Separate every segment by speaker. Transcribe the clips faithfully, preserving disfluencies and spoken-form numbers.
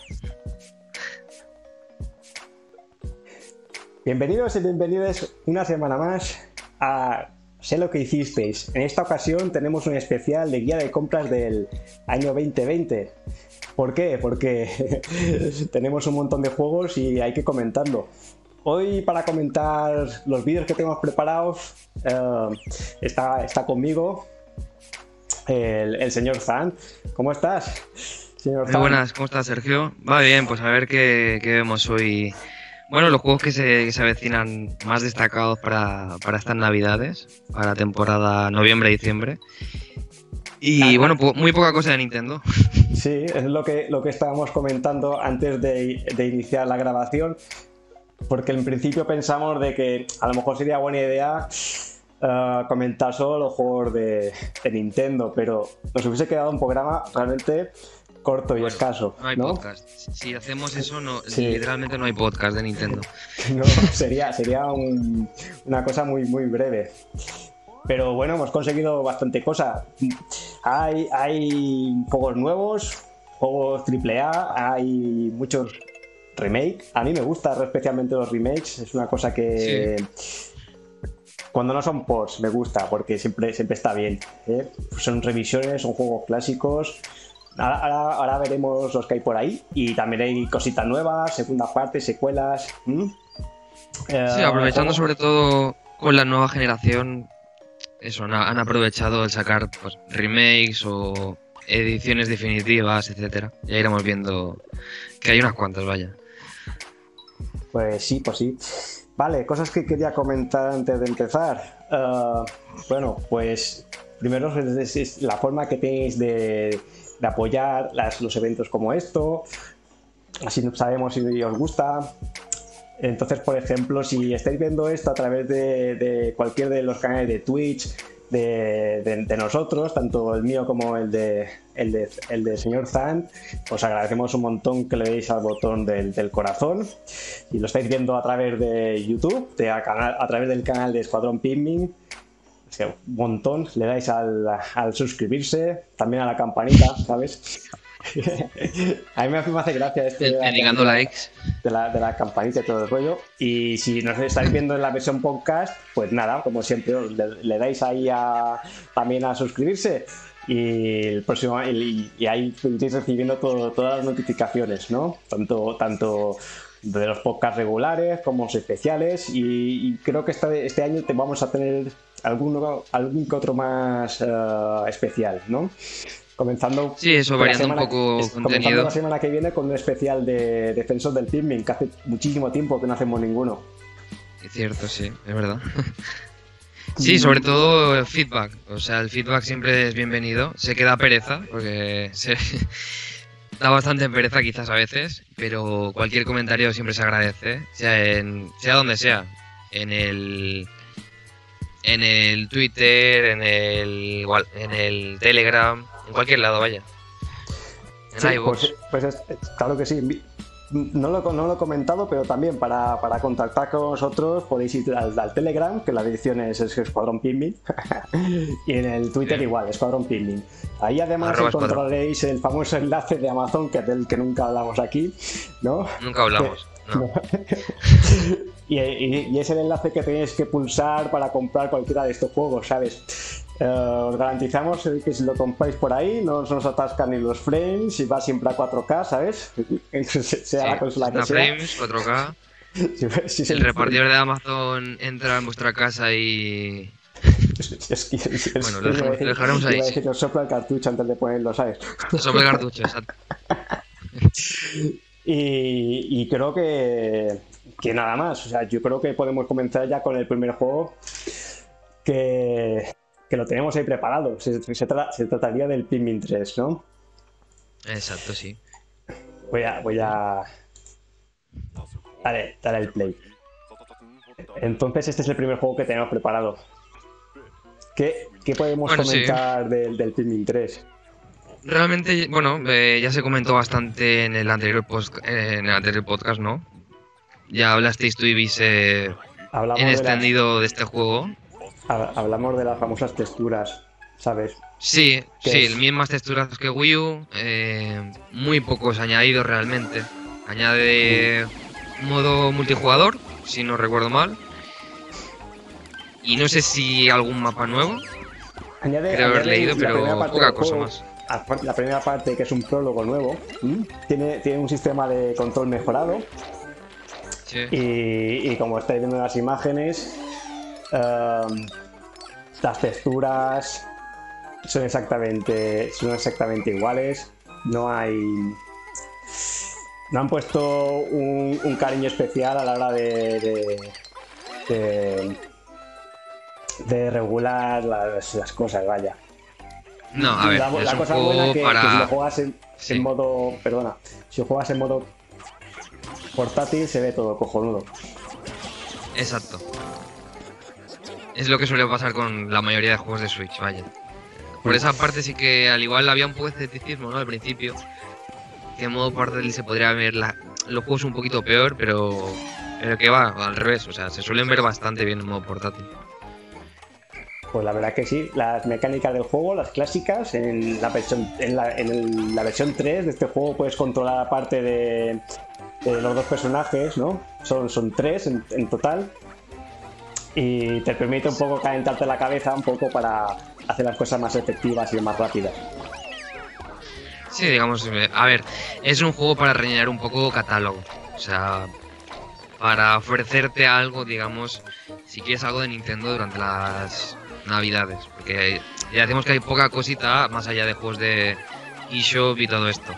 Speaker 1: Bienvenidos y bienvenidas una semana más a Sé lo que hicisteis. En esta ocasión tenemos un especial de guía de compras del año veinte veinte. ¿Por qué? Porque tenemos un montón de juegos y hay que comentarlo. Hoy, para comentar los vídeos que tenemos preparados, uh, está, está conmigo el, el señor Zan. ¿Cómo estás, señor Zan?
Speaker 2: Muy buenas, ¿cómo estás, Sergio? Va bien, pues a ver qué, qué vemos hoy. Bueno, los juegos que se, que se avecinan más destacados para, para estas navidades, para temporada noviembre-diciembre. Y bueno, po muy poca cosa de Nintendo.
Speaker 1: Sí, es lo que, lo que estábamos comentando antes de, de iniciar la grabación, porque en principio pensamos de que a lo mejor sería buena idea uh, comentar solo los juegos de, de Nintendo, pero nos hubiese quedado un programa realmente corto y bueno, escaso.
Speaker 2: No hay
Speaker 1: ¿no?
Speaker 2: podcast. Si hacemos eso, no,
Speaker 1: sí.
Speaker 2: literalmente no hay podcast de Nintendo.
Speaker 1: No, sería, sería un, una cosa muy, muy breve. Pero bueno, hemos conseguido bastante cosa. Hay, hay juegos nuevos, juegos triple A, hay muchos remakes. A mí me gustan especialmente los remakes, es una cosa que sí. Cuando no son ports me gusta porque siempre, siempre está bien, ¿eh? Son revisiones, son juegos clásicos. Ahora, ahora, ahora veremos los que hay por ahí y también hay cositas nuevas, segundas partes, secuelas. ¿Mm?
Speaker 2: Eh, sí, aprovechando sobre todo con la nueva generación. Eso, han aprovechado el sacar pues, remakes o ediciones definitivas, etcétera. Ya iremos viendo que hay unas cuantas, vaya.
Speaker 1: Pues sí, pues sí. Vale, cosas que quería comentar antes de empezar. Uh, bueno, pues primero es, es la forma que tenéis de, de apoyar las, los eventos como esto. Así sabemos si os gusta. Entonces, por ejemplo, si estáis viendo esto a través de, de cualquier de los canales de Twitch de, de, de nosotros, tanto el mío como el de el de, el de señor Zan, os agradecemos un montón que le deis al botón del, del corazón. Si lo estáis viendo a través de YouTube, de, a, a través del canal de Escuadrón Pikmin, o sea, un montón, le dais al, al suscribirse, también a la campanita, ¿sabes? A mí me hace gracia esto de la,
Speaker 2: de, likes.
Speaker 1: de, la, de la campanita y todo el rollo. Y si nos estáis viendo en la versión podcast, pues nada, como siempre, le, le dais ahí a, también a suscribirse y el próximo y, y ahí iréis recibiendo todo, todas las notificaciones, ¿no? Tanto, tanto de los podcasts regulares como los especiales. Y, y creo que este, este año te vamos a tener alguno, algún que otro más uh, especial, ¿no? Comenzando,
Speaker 2: sí, eso variando
Speaker 1: semana,
Speaker 2: un poco
Speaker 1: es,
Speaker 2: contenido.
Speaker 1: Comenzando la semana que viene con un especial de Defensor del Pikmin, que hace muchísimo tiempo que no hacemos ninguno.
Speaker 2: Es cierto, sí, es verdad. Sí, sobre todo el feedback. O sea, el feedback siempre es bienvenido. Se queda pereza, porque se da bastante pereza quizás a veces, pero cualquier comentario siempre se agradece, sea en sea donde sea, en el en el Twitter, en el en el Telegram, en cualquier lado, vaya. En
Speaker 1: sí,
Speaker 2: iVoox.
Speaker 1: Pues, pues es, claro que sí. No lo, no lo he comentado, pero también para, para contactar con nosotros podéis ir al, al Telegram, que la dirección es, es Escuadrón Pikmin, y en el Twitter sí. Igual, Escuadrón Pikmin. Ahí además Arroba encontraréis escuadrón. El famoso enlace de Amazon, que es del que nunca hablamos aquí, ¿no?
Speaker 2: Nunca hablamos, que, no.
Speaker 1: y, y, y es el enlace que tenéis que pulsar para comprar cualquiera de estos juegos, ¿sabes? Uh, os garantizamos que si lo compráis por ahí no os atascan ni los frames y va siempre a cuatro K, ¿sabes? sea
Speaker 2: sí,
Speaker 1: la consola que sea.
Speaker 2: frames, cuatro K.
Speaker 1: Sí, sí,
Speaker 2: el repartidor de Amazon entra en vuestra casa y...
Speaker 1: Es, es, es, es,
Speaker 2: bueno, lo, dejamos,
Speaker 1: decir,
Speaker 2: lo dejaremos ahí.
Speaker 1: Iba a decir que os sopla el cartucho antes de ponerlo, ¿sabes?
Speaker 2: Os sopla el cartucho, exacto.
Speaker 1: y, y creo que, que nada más. O sea, yo creo que podemos comenzar ya con el primer juego que... que lo tenemos ahí preparado. Se, se, tra se trataría del Pikmin tres, ¿no?
Speaker 2: Exacto, sí.
Speaker 1: Voy a... Voy a... Dale, dale el play. Entonces este es el primer juego que tenemos preparado. ¿Qué, qué podemos bueno, comentar sí. del, del Pikmin tres?
Speaker 2: Realmente, bueno, eh, ya se comentó bastante en el anterior, post eh, en el anterior podcast, ¿no? Ya hablasteis tú y Vise en extendido de, las... de este juego.
Speaker 1: Hablamos de las famosas texturas. ¿sabes?
Speaker 2: Sí,
Speaker 1: Que
Speaker 2: sí,
Speaker 1: es-
Speaker 2: mismas texturas que Wii U, eh, muy pocos añadidos realmente.
Speaker 1: mm,
Speaker 2: Añade modo multijugador, si no recuerdo mal, y no sé si algún mapa nuevo,
Speaker 1: Añade,
Speaker 2: creo haber
Speaker 1: añade
Speaker 2: leído,
Speaker 1: la primera
Speaker 2: pero
Speaker 1: parte del
Speaker 2: poca cosa
Speaker 1: juego,
Speaker 2: más.
Speaker 1: aparte- la primera parte que es un prólogo nuevo, ¿m? tiene, tiene un sistema de control mejorado
Speaker 2: Sí,
Speaker 1: y, y como estáis viendo en las imágenes, um, las texturas son exactamente, son exactamente iguales. No hay. No han puesto un, un cariño especial a la hora de, de, de, de regular las, las cosas, vaya.
Speaker 2: no, a ver,
Speaker 1: La,
Speaker 2: es
Speaker 1: la
Speaker 2: un
Speaker 1: cosa buena
Speaker 2: juego
Speaker 1: que, que si lo
Speaker 2: para...
Speaker 1: juegas en, en
Speaker 2: Sí,
Speaker 1: modo. Perdona. Si lo juegas en modo portátil se ve todo cojonudo.
Speaker 2: exacto. Es lo que suele pasar con la mayoría de juegos de Switch, vaya. Por
Speaker 1: Mm.
Speaker 2: esa parte sí que al igual había un poco de escepticismo, ¿no? Al principio, que en modo portátil se podría ver la- los juegos un poquito peor, pero, pero que va, al revés, o sea, se suelen ver bastante bien en modo portátil.
Speaker 1: Pues la verdad que sí, las mecánicas del juego, las clásicas, en la versión, en la, en el- la versión tres de este juego puedes controlar aparte de, de los dos personajes, ¿no? Son, son tres en, en total. Y te permite un poco calentarte la cabeza un poco para hacer las cosas más efectivas y más rápidas.
Speaker 2: Sí, digamos, eh, a ver, es un juego para rellenar un poco catálogo, o sea, para ofrecerte algo, digamos, si quieres algo de Nintendo durante las Navidades, porque ya decimos que hay poca cosita más allá de juegos de eShop y todo esto.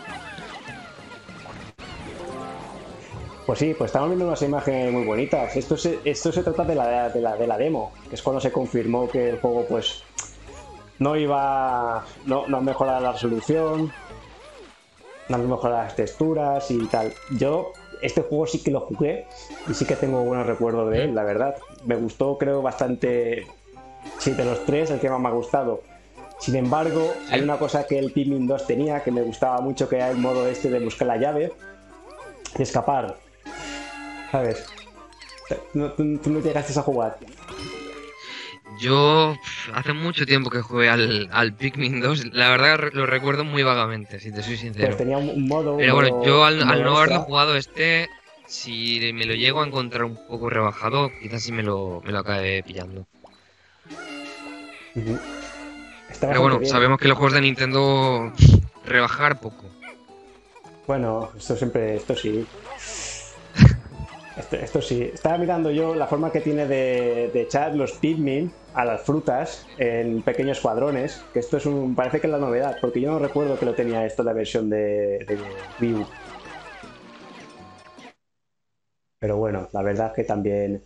Speaker 1: Pues sí, pues estamos viendo unas imágenes muy bonitas. Esto se, esto se trata de la, de, la, de la demo, que es cuando se confirmó que el juego pues no iba, no, no mejoraba la resolución, no mejoraba las texturas y tal. Yo este juego sí que lo jugué y sí que tengo buenos recuerdos de
Speaker 2: ¿Mm?
Speaker 1: él, la verdad. Me gustó, creo, bastante. Sí, de los tres, el que más me ha gustado. Sin embargo, hay
Speaker 2: ¿Sí?
Speaker 1: una cosa que el Pikmin dos tenía que me gustaba mucho, que era el modo este de buscar la llave y escapar, ¿sabes? No, tú, tú no llegaste a jugar.
Speaker 2: Yo pf, hace mucho tiempo que jugué al, al Pikmin dos, la verdad re- lo recuerdo muy vagamente, si te soy
Speaker 1: Pues
Speaker 2: sincero.
Speaker 1: tenía un, un modo, un
Speaker 2: Pero bueno, yo
Speaker 1: modo,
Speaker 2: al,
Speaker 1: un
Speaker 2: al
Speaker 1: modo
Speaker 2: no haberlo
Speaker 1: extra.
Speaker 2: jugado este, si me lo llego a encontrar un poco rebajado, quizás sí me lo, me lo acabe pillando.
Speaker 1: Ujú. Está
Speaker 2: Pero
Speaker 1: bastante
Speaker 2: bueno,
Speaker 1: bien.
Speaker 2: sabemos que los juegos de Nintendo rebajar poco.
Speaker 1: Bueno, esto siempre, esto sí. Esto, esto sí. Estaba mirando yo la forma que tiene de, de echar los Pikmin a las frutas en pequeños cuadrones. Que esto es un. Parece que es la novedad, porque yo no recuerdo que lo tenía esto en la versión de, de Wii U. Pero bueno, la verdad es que también.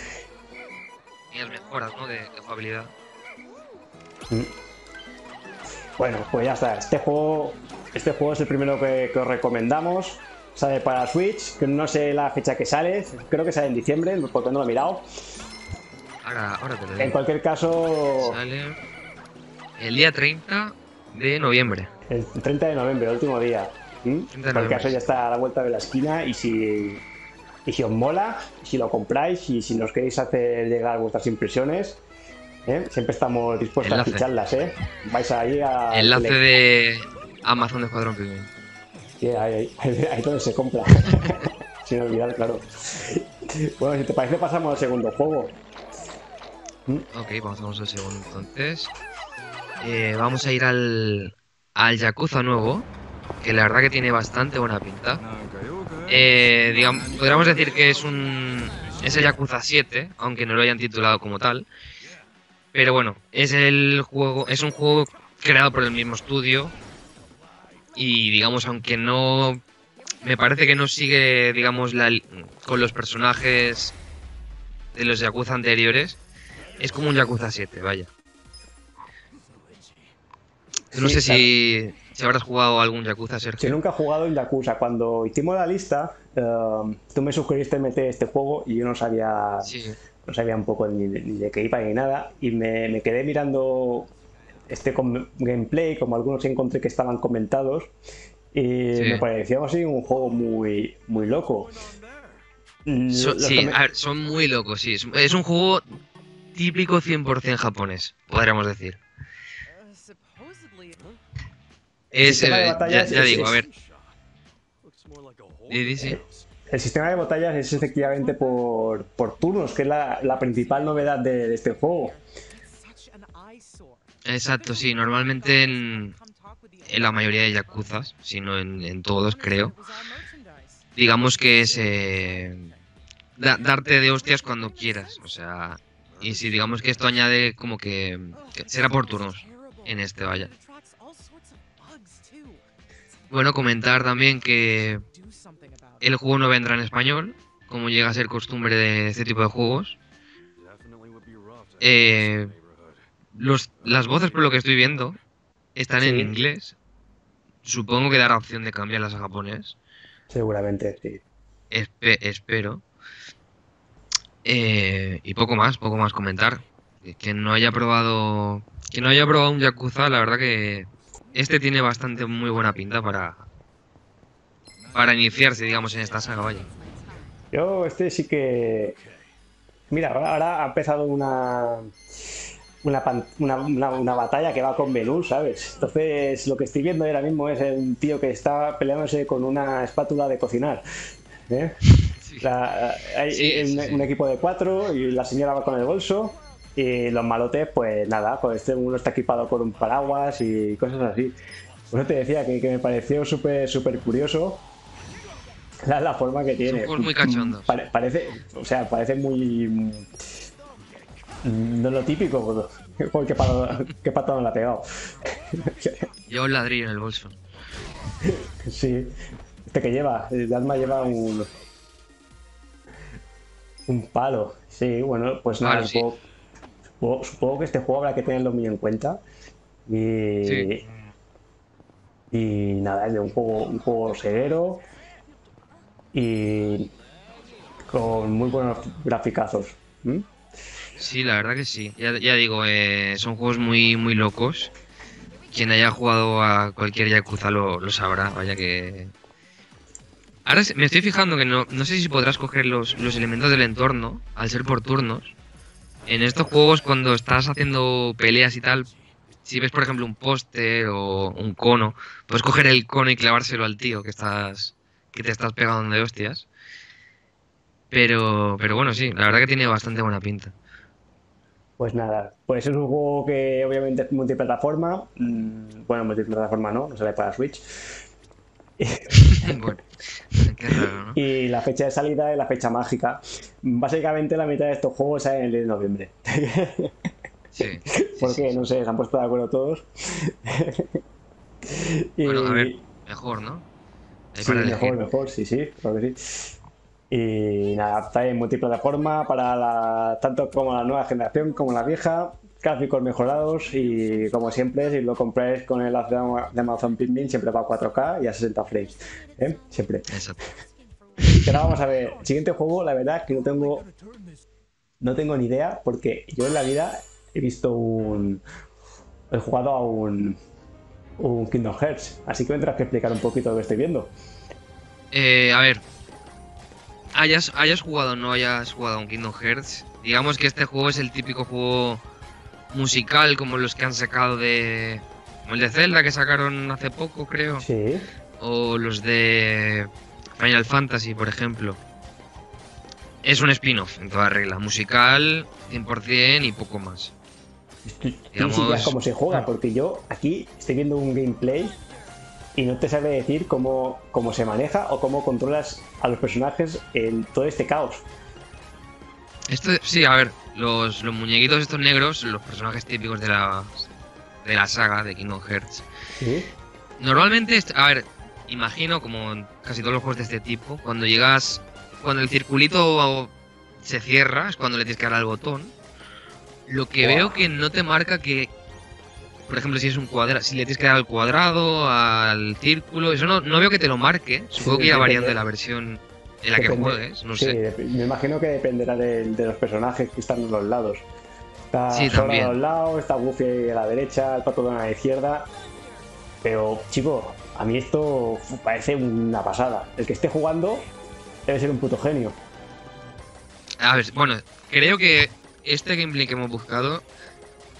Speaker 2: Y las mejoras, ¿no? De, de jugabilidad.
Speaker 1: Mm. Bueno, pues ya está. Este juego, este juego es el primero que, que os recomendamos. Sale para Switch, que no sé la fecha que sale. Creo que sale en diciembre, porque no lo he mirado.
Speaker 2: Ahora, ahora te lo
Speaker 1: En
Speaker 2: digo.
Speaker 1: cualquier caso,
Speaker 2: Sale el día treinta de noviembre.
Speaker 1: el treinta de noviembre, el último día. ¿Mm? En
Speaker 2: treinta de
Speaker 1: cualquier
Speaker 2: noviembre,
Speaker 1: caso ya
Speaker 2: sí.
Speaker 1: está a la vuelta de la esquina y si, y si os mola, si lo compráis y si nos queréis hacer llegar vuestras impresiones, ¿eh? Siempre estamos dispuestos a
Speaker 2: Enlace.
Speaker 1: escucharlas. ¿eh? Vais ahí al
Speaker 2: Enlace
Speaker 1: select.
Speaker 2: de Amazon de Escuadrón Pikmin.
Speaker 1: Sí, ahí, ahí, ahí donde se compra. Sin olvidar, claro. Bueno, si te parece pasamos al segundo juego. ¿Mm?
Speaker 2: Ok, vamos al segundo entonces. Eh, vamos a ir al, al Yakuza nuevo, que la verdad que tiene bastante buena pinta. Eh, digamos, podríamos decir que es un es el Yakuza siete, aunque no lo hayan titulado como tal. Pero bueno, es el juego, es un juego creado por el mismo estudio y digamos, aunque no me parece que no sigue, digamos, la, li- con los personajes de los Yakuza anteriores, es como un Yakuza siete, vaya. No
Speaker 1: Sí,
Speaker 2: sé
Speaker 1: la-
Speaker 2: si, si habrás jugado algún Yakuza,
Speaker 1: Yo
Speaker 2: Sergio.
Speaker 1: nunca he jugado en Yakuza. Cuando hicimos la lista, eh, tú me sugeriste meter este juego y yo no sabía,
Speaker 2: Sí,
Speaker 1: no sabía un poco ni de, ni de qué iba ni nada. Y me, me quedé mirando este com- gameplay, como algunos encontré que estaban comentados. Y me
Speaker 2: sí.
Speaker 1: pareció así un juego muy, muy loco.
Speaker 2: So-
Speaker 1: Mm, Los
Speaker 2: sí,
Speaker 1: come-
Speaker 2: a ver, son muy locos, sí. Es, es un juego típico cien por ciento japonés, podríamos decir.
Speaker 1: El
Speaker 2: Es,
Speaker 1: sistema de
Speaker 2: eh, ya,
Speaker 1: batallas
Speaker 2: ya
Speaker 1: es-
Speaker 2: digo, a
Speaker 1: es-
Speaker 2: ver. Di, di, sí.
Speaker 1: El sistema de batallas es efectivamente por, por turnos, que es la, la principal novedad de, de este juego.
Speaker 2: Exacto, sí, normalmente en, en la mayoría de yakuzas, si no en, en todos creo, digamos que es eh, da- darte de hostias cuando quieras, o sea, y si digamos que esto añade como que, que será por turnos en este, vaya. Bueno, comentar también que el juego no vendrá en español, como llega a ser costumbre de este tipo de juegos. Eh, los, las voces, por lo que estoy viendo, están en
Speaker 1: Sí,
Speaker 2: inglés. Supongo que dará opción de cambiarlas a japonés.
Speaker 1: seguramente, sí.
Speaker 2: Espe- espero. Eh, y poco más, poco más comentar. Que Quien no haya probado. Quien no haya probado un Yakuza, la verdad que este tiene bastante muy buena pinta para. Para iniciarse, digamos, en esta saga, vaya.
Speaker 1: Yo este sí que... Mira, ahora, ahora ha empezado una, una, pan- una, una- una batalla que va con menú, ¿sabes? Entonces lo que estoy viendo ahora mismo es un tío que está peleándose con una espátula de cocinar. ¿Eh?
Speaker 2: Sí,
Speaker 1: La-
Speaker 2: sí,
Speaker 1: hay un,
Speaker 2: sí,
Speaker 1: un
Speaker 2: sí.
Speaker 1: equipo de cuatro y la señora va con el bolso y los malotes, pues nada, pues este uno está equipado con un paraguas y cosas así. Por eso te decía que, que me pareció súper súper curioso la, la forma que
Speaker 2: Son
Speaker 1: tiene.
Speaker 2: juegos muy cachondos.
Speaker 1: Pare- parece, o sea, parece muy... mm, no lo típico, porque para, que pato no la ha pegado.
Speaker 2: Lleva un ladrillo en el bolso.
Speaker 1: Sí. Este que lleva, el alma lleva un, un palo. Sí, bueno, pues nada,
Speaker 2: Palo, sí.
Speaker 1: supongo, supongo, supongo que este juego habrá que tenerlo muy en cuenta.
Speaker 2: Sí.
Speaker 1: Y, y nada, es de un juego, un juego severo y con muy buenos graficazos. ¿Mm?
Speaker 2: Sí, la verdad que sí. Ya, ya digo, eh, son juegos muy, muy locos. Quien haya jugado a cualquier Yakuza lo, lo sabrá, vaya que... Ahora se- me estoy fijando que no, no sé si podrás coger los, los elementos del entorno, al ser por turnos. En estos juegos, cuando estás haciendo peleas y tal, si ves, por ejemplo, un póster o un cono, puedes coger el cono y clavárselo al tío que estás, que te estás pegando de hostias. Pero, pero bueno, sí, la verdad que tiene bastante buena pinta.
Speaker 1: Pues nada, pues es un juego que obviamente es multiplataforma. Mm, bueno, multiplataforma no, no sale para Switch.
Speaker 2: Bueno, qué raro, ¿no?
Speaker 1: Y la fecha de salida es la fecha mágica. Básicamente la mitad de estos juegos salen el diez de noviembre.
Speaker 2: Sí, sí, sí,
Speaker 1: Porque,
Speaker 2: sí.
Speaker 1: no sé, se han puesto de acuerdo todos.
Speaker 2: Bueno, a ver,
Speaker 1: Y
Speaker 2: mejor, ¿no? Hay
Speaker 1: sí,
Speaker 2: para
Speaker 1: mejor,
Speaker 2: elegir.
Speaker 1: mejor, sí, sí, creo que sí. Y nada, está en multiplataforma para la, tanto como la nueva generación como la vieja. Gráficos mejorados y como siempre, si lo compráis con el app de Amazon Pikmin, siempre va a cuatro K y a sesenta frames. ¿Eh? Siempre.
Speaker 2: Exacto.
Speaker 1: Y ahora vamos a ver, el siguiente juego, la verdad es que no tengo, no tengo ni idea, porque yo en la vida he visto un. He jugado a un, un Kingdom Hearts, así que me tendrás que explicar un poquito lo que estoy viendo.
Speaker 2: Eh, a ver, hayas, hayas jugado o no hayas jugado a un Kingdom Hearts, digamos que este juego es el típico juego musical como los que han sacado de... Como el de Zelda que sacaron hace poco, creo.
Speaker 1: Sí,
Speaker 2: O los de Final Fantasy, por ejemplo. Es un spin-off, en toda regla. Musical, cien por cien y poco más.
Speaker 1: tienes ideas
Speaker 2: Digamos...
Speaker 1: cómo se juega, porque yo aquí estoy viendo un gameplay y no te sabe decir cómo, cómo se maneja o cómo controlas a los personajes en todo este caos.
Speaker 2: Esto, sí, a ver, los, los muñequitos estos negros, los personajes típicos de la, de la saga de Kingdom Hearts.
Speaker 1: Sí,
Speaker 2: Normalmente, est- a ver, imagino, como en casi todos los juegos de este tipo, cuando llegas, cuando el circulito se cierra, es cuando le tienes que dar al botón. Lo que
Speaker 1: Buah.
Speaker 2: veo que no te marca que, por ejemplo, si es un cuadrado, si le tienes que dar al cuadrado, al círculo, eso no, no veo que te lo marque. Supongo
Speaker 1: Sí,
Speaker 2: que irá
Speaker 1: depende-
Speaker 2: variando de la versión en la que
Speaker 1: depende-
Speaker 2: juegues, no
Speaker 1: sí,
Speaker 2: sé.
Speaker 1: dep- me imagino que dependerá de, de los personajes que están en los lados. Está
Speaker 2: Sí,
Speaker 1: Sora
Speaker 2: también.
Speaker 1: a los lados, está Goofy a la derecha, el Pato Donald a la izquierda. Pero, chico, a mí esto uf, parece una pasada. El que esté jugando debe ser un puto genio.
Speaker 2: A ver, bueno, creo que este gameplay que hemos buscado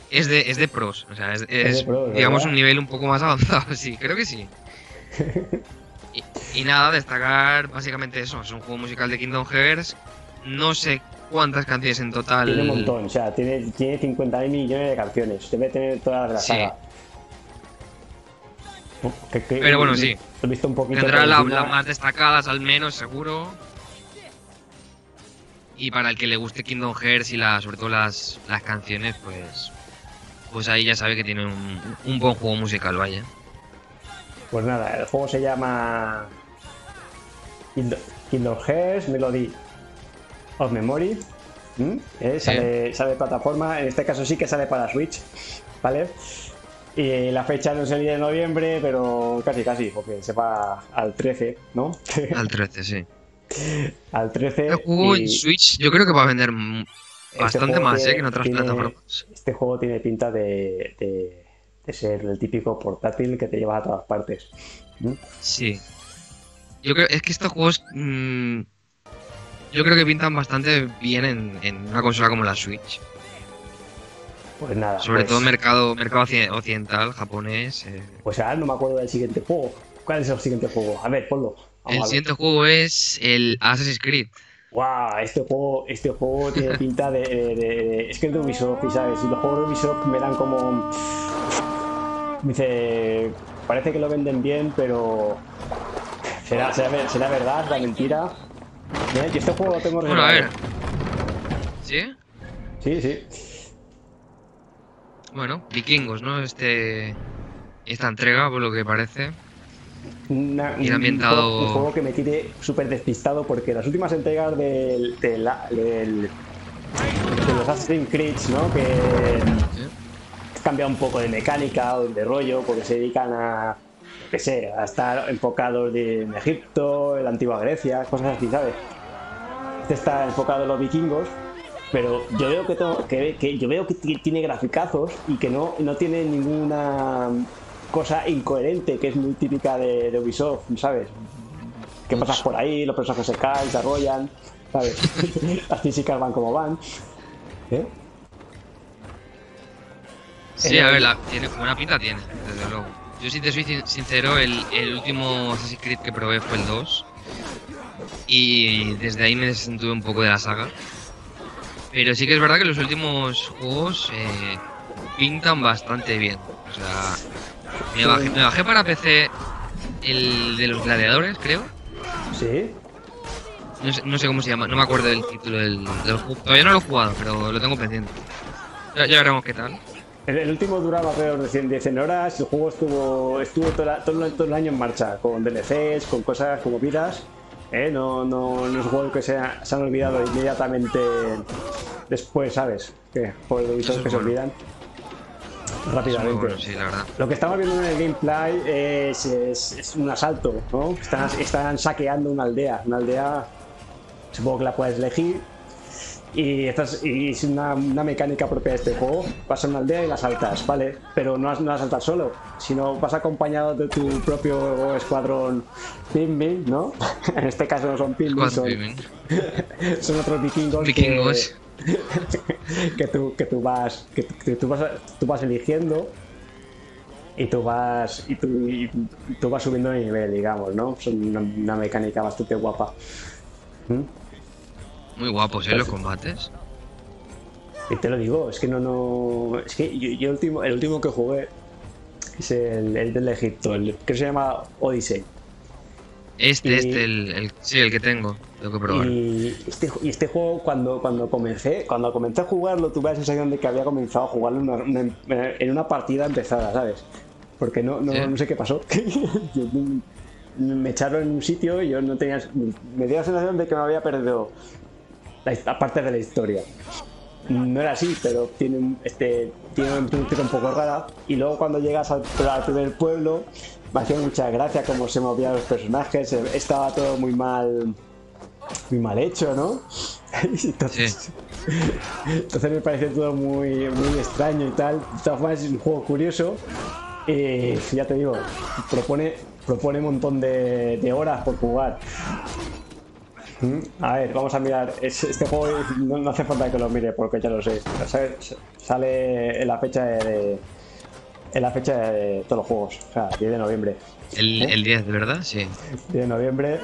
Speaker 2: es de, es de pros, o sea, es, es,
Speaker 1: Es de pros,
Speaker 2: digamos,
Speaker 1: ¿verdad?
Speaker 2: un nivel un poco más avanzado, sí, creo que sí. Y, y nada, destacar básicamente eso, es un juego musical de Kingdom Hearts, no sé cuántas canciones en
Speaker 1: Tiene un
Speaker 2: total,
Speaker 1: montón, o sea, tiene, tiene cincuenta mil millones de canciones. Debe tener todas las de la
Speaker 2: sí,
Speaker 1: saga. Que, que-
Speaker 2: pero bueno, sí,
Speaker 1: he visto un poquito por
Speaker 2: tendrá la-
Speaker 1: encima.
Speaker 2: las más destacadas al menos, seguro. Y para el que le guste Kingdom Hearts y la, sobre todo las, las canciones, pues pues ahí ya sabe que tiene un, un buen juego musical, vaya.
Speaker 1: Pues nada, el juego se llama Kingdom Kingdom Hearts Melody of Memory. ¿Mm? ¿Eh? Sale, sale de plataforma, en este caso sí que sale para Switch, ¿vale? Y la fecha no es el diez de noviembre, pero casi casi, porque se va al trece, ¿no?
Speaker 2: Al trece, sí.
Speaker 1: Al
Speaker 2: El
Speaker 1: trece.
Speaker 2: juego en
Speaker 1: Y
Speaker 2: Switch yo creo que va a vender mm,
Speaker 1: este
Speaker 2: bastante
Speaker 1: juego
Speaker 2: más, ¿eh? Que
Speaker 1: tiene,
Speaker 2: en otras
Speaker 1: tiene,
Speaker 2: plataformas.
Speaker 1: este juego tiene pinta de, de, de ser el típico portátil que te llevas a todas partes. ¿Mm?
Speaker 2: Sí. Yo creo, es que estos juegos mm, yo creo que pintan bastante bien en, en una consola como la Switch.
Speaker 1: Pues nada,
Speaker 2: Sobre todo
Speaker 1: pues,
Speaker 2: mercado, mercado occi- occidental, japonés. eh.
Speaker 1: pues ahora no me acuerdo del siguiente juego. ¿Cuál es el siguiente juego? A ver, ponlo.
Speaker 2: El
Speaker 1: Vamos a ver.
Speaker 2: siguiente juego es el Assassin's Creed.
Speaker 1: Wow, este juego, este juego tiene pinta de, de- de- de- es que es de Ubisoft, y sabes, y los juegos de Ubisoft me dan como, dice, parece que lo venden bien, pero será, será, ver- será verdad, la mentira. Mira, yo este juego lo tengo
Speaker 2: Bueno, a
Speaker 1: reservado.
Speaker 2: ver. ¿Sí?
Speaker 1: Sí, sí.
Speaker 2: Bueno, vikingos, ¿no? Este. Esta entrega, por lo que parece.
Speaker 1: Una-
Speaker 2: Y el
Speaker 1: un, un juego, un
Speaker 2: ambientado.
Speaker 1: juego que me tiene súper despistado porque las últimas entregas del, del, del- de los Assassin's Creed, ¿no? Que
Speaker 2: ¿Sí?
Speaker 1: cambia un poco de mecánica o de rollo porque se dedican a, qué sé, a estar enfocados de- en Egipto, en la antigua Grecia, cosas así, ¿sabes? Este está enfocado en los vikingos, pero yo veo que, to- que, que yo veo que ti- tiene graficazos y que no, no tiene ninguna cosa incoherente que es muy típica de, de Ubisoft, ¿sabes? Que pasas por ahí, los personajes se caen, se arrollan, ¿sabes? Las físicas van como van. ¿Eh?
Speaker 2: Sí, a ver, la- tiene buena pinta tiene, desde luego. Yo si te soy sin- sincero, el, el último Assassin's Creed que probé fue el dos. Y desde ahí me desentuve un poco de la saga. Pero sí que es verdad que los últimos juegos eh, pintan bastante bien. O sea, me bajé, me bajé para P C el de los gladiadores, creo.
Speaker 1: Sí.
Speaker 2: No sé, no sé cómo se llama, no me acuerdo del título del, del juego. Todavía no lo he jugado, pero lo tengo pendiente. Ya, ya veremos qué tal.
Speaker 1: El, el último duraba alrededor de cien, de cien horas. El juego estuvo estuvo todo, la- todo el- todo el año en marcha, con D L Cs, con cosas como vidas. ¿Eh? No, no, no es un juego que se, ha- se han olvidado inmediatamente después, ¿sabes? Que juegos de
Speaker 2: Eso
Speaker 1: Ubisoft
Speaker 2: es
Speaker 1: que se
Speaker 2: bueno.
Speaker 1: olvidan
Speaker 2: Eso es muy
Speaker 1: rápidamente.
Speaker 2: bueno, sí, la verdad.
Speaker 1: Lo que estamos viendo en el gameplay es, es- es un asalto, ¿no? Están, están saqueando una aldea. Una aldea, supongo que la puedes elegir. Y, esta es, y es una, una mecánica propia de este juego. Vas a una aldea y la saltas, ¿vale? Pero no, has- no la saltas solo, sino vas acompañado de tu propio escuadrón Pinmin, ¿no? En este caso no son Pinmin,
Speaker 2: Squad
Speaker 1: son,
Speaker 2: Gaming.
Speaker 1: son otros vikingos,
Speaker 2: Vikingos.
Speaker 1: Que, que, tú, que tú vas que, que tú vas tú vas eligiendo y tú vas y tú, y tú vas subiendo de nivel, digamos, ¿no? Son una, una mecánica bastante guapa. ¿Mm?
Speaker 2: Muy guapos, ¿eh? Los combates.
Speaker 1: Y te lo digo, es que no, no. Es que yo, yo el, último, el último que jugué es el, el del Egipto, el que se llama Odyssey.
Speaker 2: Este,
Speaker 1: Y-
Speaker 2: este, el, el, sí, el que tengo. Tengo que probar.
Speaker 1: Y este, y este juego, cuando, cuando comencé cuando comencé a jugarlo, tuve la sensación de que había comenzado a jugarlo en una, una- en una partida empezada, ¿sabes? Porque no, no,
Speaker 2: ¿Sí?
Speaker 1: no sé qué pasó. Yo- me echaron en un sitio y yo no tenía. Me dio la sensación de que me había perdido la, la parte de la historia. No era así, pero tiene, un- este, tiene una introducción un poco rara. Y luego cuando llegas al, al primer pueblo, me hacía mucha gracia cómo se movían los personajes. Estaba todo muy mal, muy mal hecho, ¿no? Entonces, entonces me parece todo muy, muy extraño y tal. De todas formas, es un juego curioso. Y ya te digo, propone, propone un montón de, de horas por jugar. Mm, A ver, vamos a mirar. Es- Este juego no, no hace falta que lo mire porque ya lo sé. Sale, sale en la fecha de, en la fecha de todos los juegos. O sea, diez de noviembre.
Speaker 2: El,
Speaker 1: ¿Eh?
Speaker 2: el diez, ¿verdad? Sí.
Speaker 1: diez de noviembre.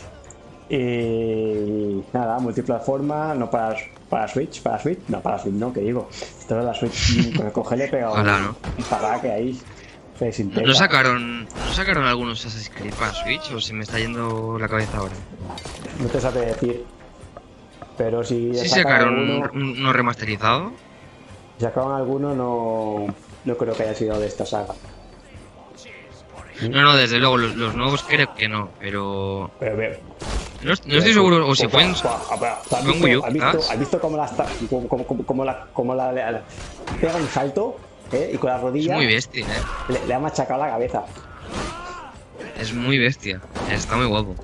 Speaker 1: Y nada, multiplataforma, no para, para Switch, para Switch, no para Switch, no, que digo. Esto de la Switch, mm, con el coge le he pegado
Speaker 2: Ojalá,
Speaker 1: un,
Speaker 2: ¿no?
Speaker 1: un parraque ahí. Se
Speaker 2: ¿No no
Speaker 1: desintegra.
Speaker 2: sacaron, ¿no sacaron algunos Assassin's Creed para Switch o se me está yendo la cabeza ahora?
Speaker 1: No te sabe decir. Pero si
Speaker 2: Sí
Speaker 1: sacan
Speaker 2: sacaron
Speaker 1: alguno,
Speaker 2: un- uno remasterizado.
Speaker 1: si sacaban alguno, no, no creo que haya sido de esta saga.
Speaker 2: No, no, desde luego, los, los nuevos creo que no, pero...
Speaker 1: Pero veo.
Speaker 2: No, no estoy seguro, o si fue en,
Speaker 1: ¿Has
Speaker 2: fue en
Speaker 1: visto,
Speaker 2: Wii U,
Speaker 1: has visto,
Speaker 2: quizás.
Speaker 1: has visto cómo la, está- cómo, cómo- cómo- cómo la, cómo la- la- la- pega un salto, ¿eh? Y con la
Speaker 2: Es
Speaker 1: rodilla
Speaker 2: muy bestia, eh.
Speaker 1: le, le ha machacado la cabeza?
Speaker 2: Es muy bestia. Está muy guapo.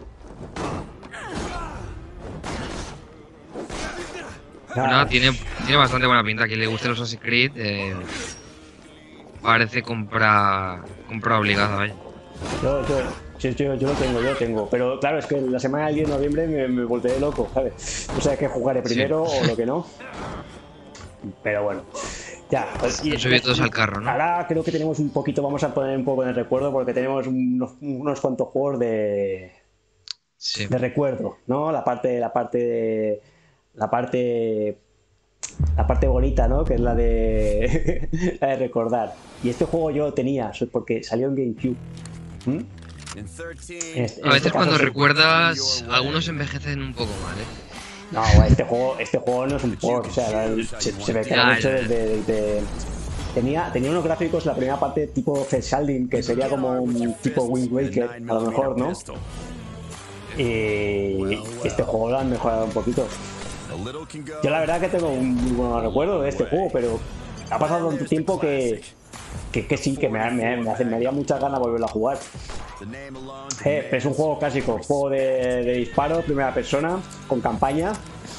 Speaker 2: Nada, tiene, tiene bastante buena pinta. A quien le guste los Assassin's Creed, eh, parece compra, compra obligada, vaya.
Speaker 1: Yo, yo, yo, yo, yo lo tengo, yo lo tengo. Pero claro, es que la semana del diez de noviembre me, me volteé loco, ¿sabes? No sé qué jugaré primero o lo que no. Pero bueno, ya. Pues,
Speaker 2: Han subido todos al carro, ¿no?
Speaker 1: ahora creo que tenemos un poquito, vamos a poner un poco en el recuerdo porque tenemos unos, unos cuantos juegos de,
Speaker 2: Sí.
Speaker 1: de recuerdo, ¿no? La parte, la parte de, la parte, la parte bonita, ¿no? Que es la de, la de recordar. Y este juego yo lo tenía porque salió en GameCube. ¿Mm? En este- en
Speaker 2: A
Speaker 1: este
Speaker 2: veces cuando
Speaker 1: caso sí.
Speaker 2: recuerdas, algunos envejecen un poco mal, ¿eh?
Speaker 1: No, güey, este juego, este juego no es un port, o sea, el- se, se ve que era
Speaker 2: Ya,
Speaker 1: mucho
Speaker 2: ya, ya.
Speaker 1: desde, desde- tenía, tenía unos gráficos la primera parte tipo Shalding, que sería como un tipo Wind Waker, a lo mejor, ¿no? Y este juego lo han mejorado un poquito. Yo la verdad que tengo un muy buen recuerdo de este juego, pero ha pasado tanto tiempo que, que, que sí, que me, me, me, hace- me haría muchas ganas volverlo a jugar. Eh, es un juego clásico, juego de, de disparo, primera persona, con campaña.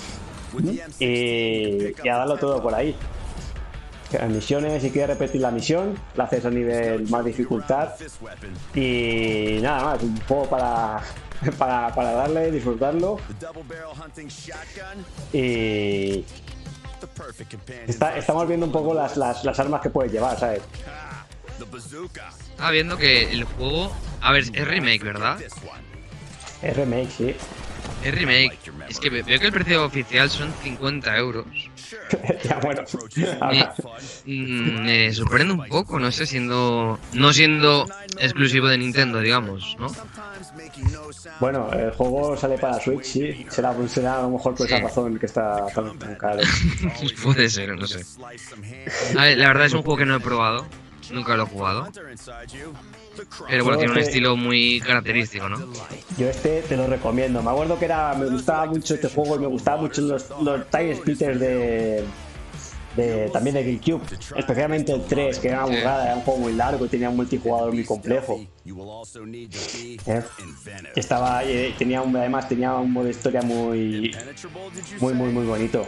Speaker 1: Y, y a darlo todo por ahí. Las misiones, si quieres repetir la misión, la haces a nivel más dificultad. Y nada más, un juego para, para, para darle, disfrutarlo. Y está- estamos viendo un poco las, las, las armas que puedes llevar, ¿sabes?
Speaker 2: Estaba viendo que el juego... A ver, es remake, ¿verdad?
Speaker 1: Es remake, sí.
Speaker 2: Es remake. Es que ve- veo que el precio oficial son cincuenta euros.
Speaker 1: Ya, bueno.
Speaker 2: Me,
Speaker 1: Ahora,
Speaker 2: mm, me sorprende un poco, no sé, siendo... No siendo exclusivo de Nintendo, digamos, ¿no?
Speaker 1: bueno, el juego sale para Switch, sí. Será, será a lo mejor por esa
Speaker 2: Sí.
Speaker 1: razón que está tan, tan caro.
Speaker 2: Puede ser, no sé. A ver, la verdad es un juego que no he probado. Nunca lo he jugado. Pero bueno,
Speaker 1: Yo
Speaker 2: tiene un
Speaker 1: este-
Speaker 2: estilo muy característico, ¿no?
Speaker 1: Yo este te lo recomiendo. Me acuerdo que era, me gustaba mucho este juego y me gustaban mucho los, los Time Splitters de, de también de GameCube, especialmente el tres, que era una
Speaker 2: Sí.
Speaker 1: burrada, era un juego muy largo y tenía un multijugador muy complejo. ¿Eh? Estaba, eh, tenía un, además tenía un modo de historia muy, muy, muy, muy bonito.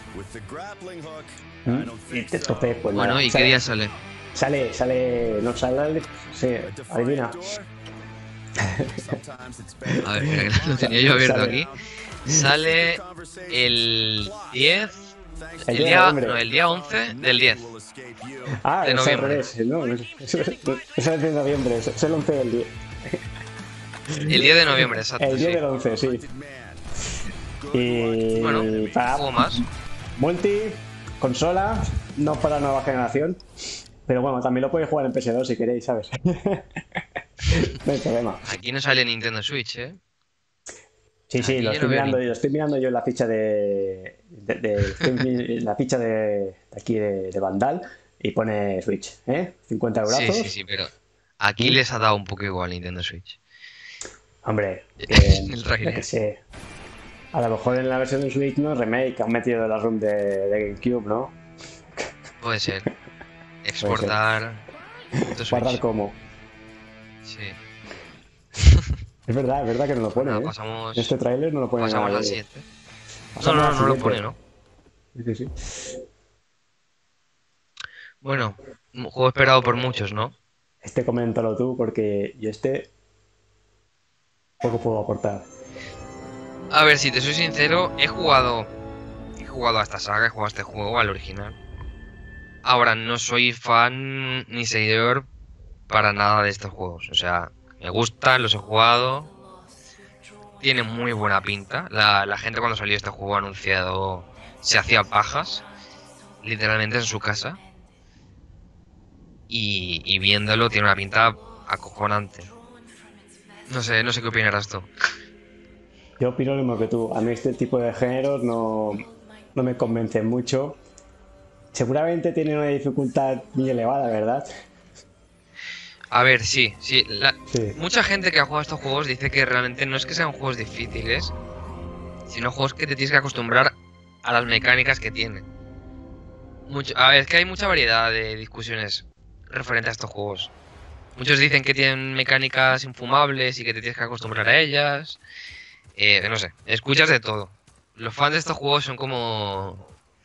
Speaker 1: ¿Mm? Y te- entonces, pues
Speaker 2: Bueno,
Speaker 1: nada,
Speaker 2: ¿y qué
Speaker 1: sale-
Speaker 2: día sale?
Speaker 1: Sale, sale, no sale, sí, adivina.
Speaker 2: A ver, espera, que lo tenía yo abierto
Speaker 1: Sale.
Speaker 2: aquí. Sale el diez...
Speaker 1: El
Speaker 2: El
Speaker 1: diez de
Speaker 2: día,
Speaker 1: noviembre.
Speaker 2: no, el día once del diez.
Speaker 1: Ah,
Speaker 2: de
Speaker 1: es al
Speaker 2: noviembre.
Speaker 1: revés, ¿no? Eso es el de noviembre, es el once del diez.
Speaker 2: El diez de noviembre, exacto.
Speaker 1: El diez
Speaker 2: sí.
Speaker 1: del once, sí. Y
Speaker 2: Bueno, un
Speaker 1: para
Speaker 2: juego más.
Speaker 1: multi, consola, no para nueva generación. Pero bueno, también lo podéis jugar en P S dos si queréis, ¿sabes? No hay problema.
Speaker 2: Aquí no sale Nintendo Switch, ¿eh?
Speaker 1: Sí, sí,
Speaker 2: Aquí
Speaker 1: lo
Speaker 2: yo
Speaker 1: estoy
Speaker 2: no veo
Speaker 1: mirando,
Speaker 2: ni-
Speaker 1: yo estoy mirando yo en la ficha de, de, de- estoy mi- la ficha de, de aquí de, de Vandal y pone Switch, ¿eh? cincuenta euros.
Speaker 2: Sí, sí, sí, pero aquí
Speaker 1: ¿Mm?
Speaker 2: les ha dado un poco igual Nintendo Switch.
Speaker 1: Hombre,
Speaker 2: El
Speaker 1: que,
Speaker 2: trailer.
Speaker 1: yo que sé. A lo mejor en la versión de Switch no es remake, han metido la ROM de, de GameCube, ¿no?
Speaker 2: Puede ser. Exportar. Nintendo
Speaker 1: Guardar
Speaker 2: Switch.
Speaker 1: como.
Speaker 2: Sí.
Speaker 1: Es verdad, es verdad que no lo pone,
Speaker 2: Nada,
Speaker 1: ¿eh?
Speaker 2: pasamos,
Speaker 1: En este tráiler no lo pone
Speaker 2: pasamos
Speaker 1: nada
Speaker 2: al
Speaker 1: de-
Speaker 2: siguiente. No,
Speaker 1: Pasamos
Speaker 2: no,
Speaker 1: al
Speaker 2: no lo
Speaker 1: siguiente.
Speaker 2: pone, ¿no?
Speaker 1: Sí, sí, sí.
Speaker 2: Bueno, un juego esperado por muchos, ¿no?
Speaker 1: Este coméntalo tú porque yo este poco puedo aportar.
Speaker 2: A ver, si te soy sincero, he jugado. He jugado a esta saga, he jugado a este juego, al original. Ahora, no soy fan ni seguidor para nada de estos juegos. O sea, me gustan, los he jugado. Tiene muy buena pinta. La, la gente cuando salió este juego anunciado se hacía pajas, literalmente en su casa. Y, y viéndolo tiene una pinta acojonante. No sé, no sé qué opinarás tú.
Speaker 1: Yo opino lo mismo que tú. A mí este tipo de géneros no, no me convence mucho. Seguramente tiene una dificultad muy elevada, ¿verdad?
Speaker 2: A ver, sí, sí. la-
Speaker 1: Sí.
Speaker 2: Mucha gente que ha jugado a estos juegos dice que realmente no es que sean juegos difíciles, sino juegos que te tienes que acostumbrar a las mecánicas que tienen. Mucho, a ver, es que hay mucha variedad de discusiones referente a estos juegos. Muchos dicen que tienen mecánicas infumables y que te tienes que acostumbrar a ellas. Eh, no sé, escuchas de todo. Los fans de estos juegos son como...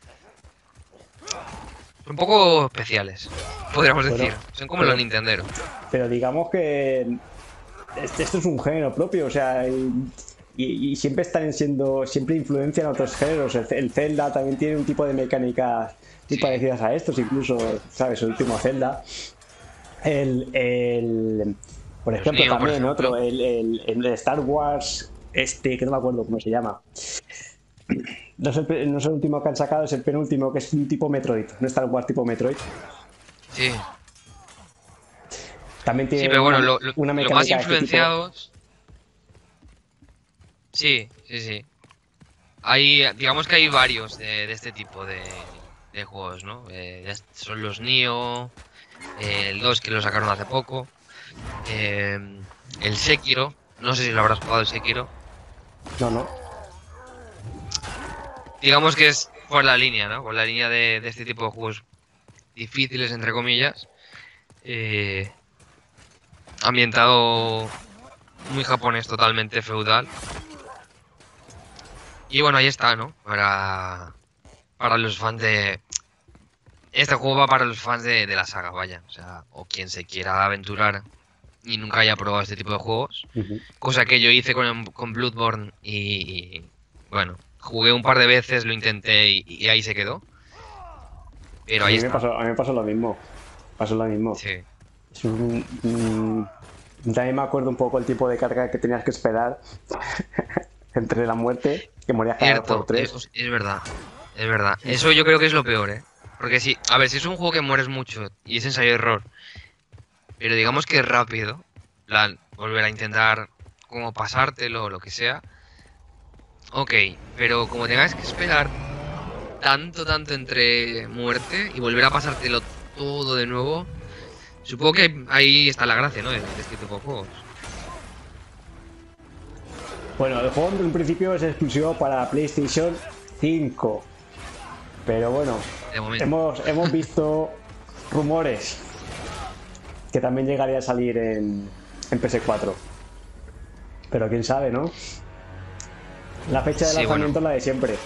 Speaker 2: un poco especiales, podríamos
Speaker 1: Bueno,
Speaker 2: decir. Son como los
Speaker 1: pero,
Speaker 2: Nintendero.
Speaker 1: pero digamos que este- esto es un género propio, o sea, y, y- y siempre están siendo, siempre influencian otros géneros. El, el Zelda también tiene un tipo de mecánicas muy
Speaker 2: Sí,
Speaker 1: parecidas a estos, incluso, ¿sabes? El último Zelda. El, el- por
Speaker 2: los
Speaker 1: ejemplo,
Speaker 2: Nioh, por
Speaker 1: también
Speaker 2: ejemplo.
Speaker 1: otro, el, el- el Star Wars, este, que no me acuerdo cómo se llama. No es, el, pe- no es el último que han sacado, es el penúltimo, que es un tipo Metroid, un Star Wars tipo Metroid.
Speaker 2: Sí,
Speaker 1: También
Speaker 2: sí,
Speaker 1: tiene
Speaker 2: pero bueno,
Speaker 1: una,
Speaker 2: lo, lo-
Speaker 1: una
Speaker 2: lo más
Speaker 1: mecánica de este tipo.
Speaker 2: influenciados... Sí, sí, sí. Hay, digamos que hay varios de, de este tipo de, de juegos, ¿no? Eh, ya est- son los Nioh, eh, el dos que lo sacaron hace poco, eh, el Sekiro, no sé si lo habrás jugado el Sekiro.
Speaker 1: No, no.
Speaker 2: Digamos que es por la línea, ¿no? Por la línea de, de este tipo de juegos difíciles, entre comillas, eh, ambientado muy japonés, totalmente feudal. Y bueno, ahí está, ¿no? Para, para los fans de... Este juego va para los fans de, de la saga, vaya. O sea, o quien se quiera aventurar y nunca haya probado este tipo de juegos.
Speaker 1: Ujú.
Speaker 2: Cosa que yo hice con, con Bloodborne y, y, bueno, jugué un par de veces, lo intenté y, y ahí se quedó. Pero
Speaker 1: A
Speaker 2: ahí
Speaker 1: mí me
Speaker 2: está.
Speaker 1: pasó, a mí me pasó lo mismo. Pasó lo mismo.
Speaker 2: Sí.
Speaker 1: Es un, un- también me acuerdo un poco el tipo de carga que tenías que esperar entre la muerte, que morías cada dos por
Speaker 2: Cierto, es,
Speaker 1: tres.
Speaker 2: es verdad. Es verdad. Eso yo creo que es lo peor, ¿eh? Porque si, a ver, si es un juego que mueres mucho y es ensayo-error, pero digamos que es rápido, plan, volver a intentar como pasártelo o lo que sea, ok, pero como tengas que esperar tanto, tanto entre muerte y volver a pasártelo todo de nuevo, supongo que ahí está la gracia, ¿no? De, de este tipo de juegos.
Speaker 1: Bueno, el juego en un principio es exclusivo para PlayStation cinco. Pero bueno,
Speaker 2: De momento.
Speaker 1: hemos, hemos visto rumores que también llegaría a salir en, en P S cuatro. Pero quién sabe, ¿no? La fecha de
Speaker 2: Sí, bueno,
Speaker 1: lanzamiento es la de siempre.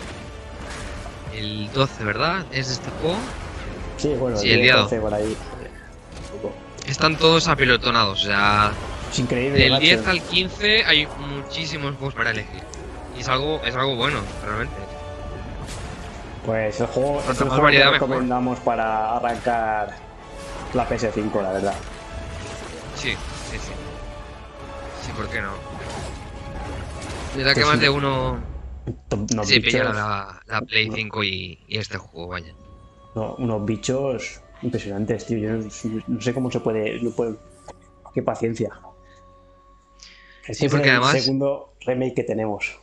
Speaker 2: el doce, ¿verdad? ¿Es de este juego?
Speaker 1: Sí, bueno, el
Speaker 2: Sí, el
Speaker 1: diez,
Speaker 2: día
Speaker 1: once
Speaker 2: doce.
Speaker 1: por ahí.
Speaker 2: Están todos apilotonados, o sea,
Speaker 1: Es increíble,
Speaker 2: del
Speaker 1: macho.
Speaker 2: diez al quince hay muchísimos juegos para elegir. Y es algo, es algo bueno, realmente.
Speaker 1: Pues el juego es
Speaker 2: Cuanta
Speaker 1: el
Speaker 2: más
Speaker 1: juego que
Speaker 2: variedad, mejor.
Speaker 1: recomendamos para arrancar la P S cinco, la verdad.
Speaker 2: Sí, sí, sí. Sí, ¿por qué no? Mira que
Speaker 1: Pues
Speaker 2: más de uno
Speaker 1: unos
Speaker 2: se pillará
Speaker 1: bichos,
Speaker 2: la, la Play
Speaker 1: uno-
Speaker 2: cinco y, y este juego, vaya.
Speaker 1: no, unos bichos impresionantes, tío. Yo no, no sé cómo se puede, no puede. Qué paciencia. Este
Speaker 2: Sí,
Speaker 1: es
Speaker 2: porque
Speaker 1: el
Speaker 2: además...
Speaker 1: segundo remake que tenemos.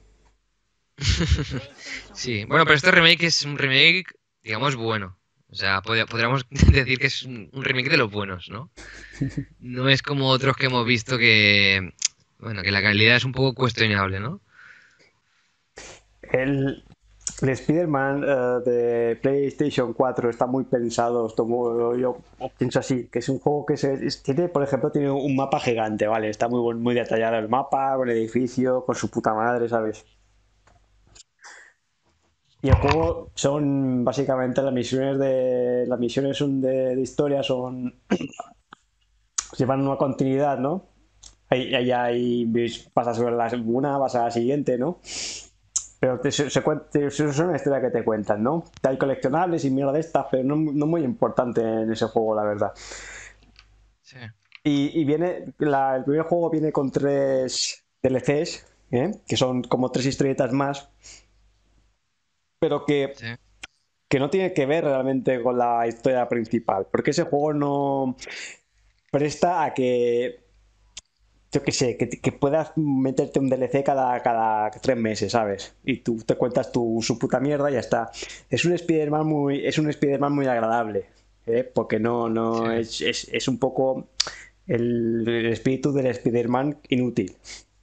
Speaker 2: Sí, bueno, pero este remake es un remake, digamos, bueno. O sea, pod- podríamos decir que es un, un remake de los buenos, ¿no? No es como otros que hemos visto que, bueno, que la calidad es un poco cuestionable, ¿no?
Speaker 1: El, el Spider-Man eh, de PlayStation cuatro está muy pensado. Esto muy- yo pienso así, que es un juego que se, es- tiene, por ejemplo, tiene un mapa gigante, ¿vale? Está muy, buen- muy detallado el mapa, con el edificio, con su puta madre, ¿sabes? Y el juego son básicamente las misiones de. Las misiones son de, de historia, son. Llevan una continuidad, ¿no? ahí, ahí, ahí ves- pasas sobre la, una, vas a la siguiente, ¿no? Pero te, se, se cuen- te- eso es una historia que te cuentan, ¿no? Hay coleccionables y mierda de estas, pero no, no muy importante en ese juego, la verdad.
Speaker 2: Sí,
Speaker 1: Y, y viene, la- el primer juego viene con tres D L Cs, ¿eh? Que son como tres historietas más, pero que,
Speaker 2: sí,
Speaker 1: que no tiene que ver realmente con la historia principal, porque ese juego no presta a que, yo qué sé, que, que puedas meterte un D L C cada, cada tres meses, ¿sabes? Y tú te cuentas tu, su puta mierda y ya está. Es un Spider-Man muy, es un Spider-Man muy agradable, ¿eh? Porque no,
Speaker 2: sí.
Speaker 1: no es, es, es un poco el, el espíritu del Spider-Man inútil,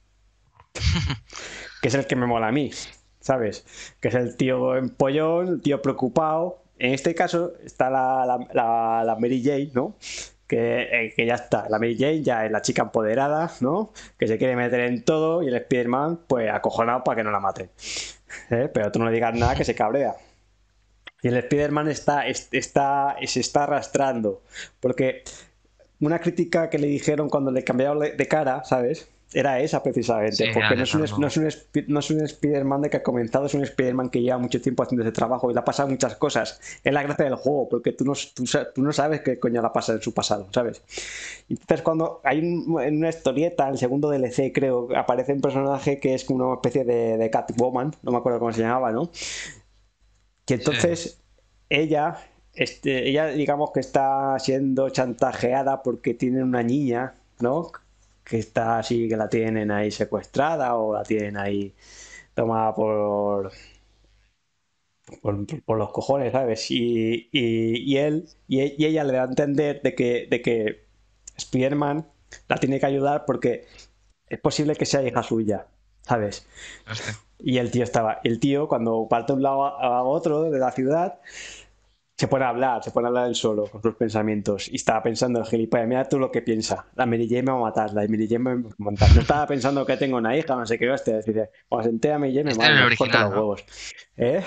Speaker 1: que es el que me mola a mí, ¿sabes? Que es el tío empollón, el tío preocupado. En este caso está la, la, la, la Mary Jane, ¿no? Que, eh, que, ya está, la Mary Jane ya es la chica empoderada, ¿no? Que se quiere meter en todo y el Spider-Man, pues acojonado para que no la maten. ¿Eh? Pero tú no le digas nada que se cabrea. Y el Spider-Man está, está, se está arrastrando. Porque una crítica que le dijeron cuando le cambiaron de cara, ¿sabes? Era esa precisamente,
Speaker 2: Sí,
Speaker 1: porque
Speaker 2: al
Speaker 1: no es un, no
Speaker 2: eterno.
Speaker 1: es un, no es un Spider-Man de que ha comenzado, es un Spider-Man que lleva mucho tiempo haciendo ese trabajo y le ha pasado muchas cosas. Es la gracia del juego, porque tú no, tú, tú no sabes qué coño le ha pasado en su pasado, ¿sabes? Y entonces cuando hay un, en una historieta, en el segundo D L C creo, aparece un personaje que es como una especie de, de Catwoman, no me acuerdo cómo se llamaba, ¿no? Que
Speaker 2: Sí,
Speaker 1: entonces ella, este, ella digamos que está siendo chantajeada porque tiene una niña, ¿no? Que está así, que la tienen ahí secuestrada o la tienen ahí tomada por, por, por los cojones, ¿sabes? Y, y, y él y, y, ella le da a entender de que, de que Spider-Man la tiene que ayudar porque es posible que sea hija suya, ¿sabes?
Speaker 2: hostia.
Speaker 1: Y el tío estaba, el tío cuando parte de un lado a otro de la ciudad se pone a hablar, se pone a hablar él solo con sus pensamientos. Y estaba pensando el gilipollas, mira tú lo que piensa. La Mary Jane me va a matar, la Mary Jane me va a matar. No estaba pensando que tengo una hija, no sé qué hostia. Dice, cuando se entera Mary Jane me,
Speaker 2: Este en
Speaker 1: va-
Speaker 2: el
Speaker 1: me corta
Speaker 2: original,
Speaker 1: los
Speaker 2: ¿no?
Speaker 1: huevos. ¿Eh?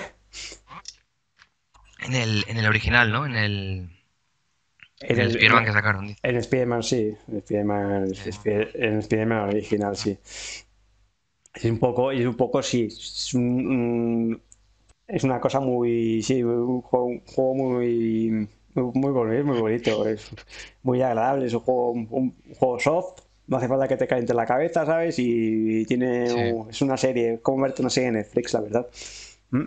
Speaker 2: En el, en el original, ¿no? En el,
Speaker 1: En
Speaker 2: en el
Speaker 1: el, en
Speaker 2: Spider-Man
Speaker 1: el,
Speaker 2: que sacaron, dice.
Speaker 1: en Spider-Man sí, en Spider-Man,
Speaker 2: Sí.
Speaker 1: en Spider-Man original sí. Es un poco, es un poco sí, es, un, un- es una cosa muy, sí, un juego, un juego muy, muy, muy bonito, muy bonito, es muy agradable, es un juego, un, un juego soft, no hace falta que te caliente la cabeza, ¿sabes? Y tiene,
Speaker 2: Sí.
Speaker 1: un- es una serie, como verte una serie de Netflix, la verdad. Mm.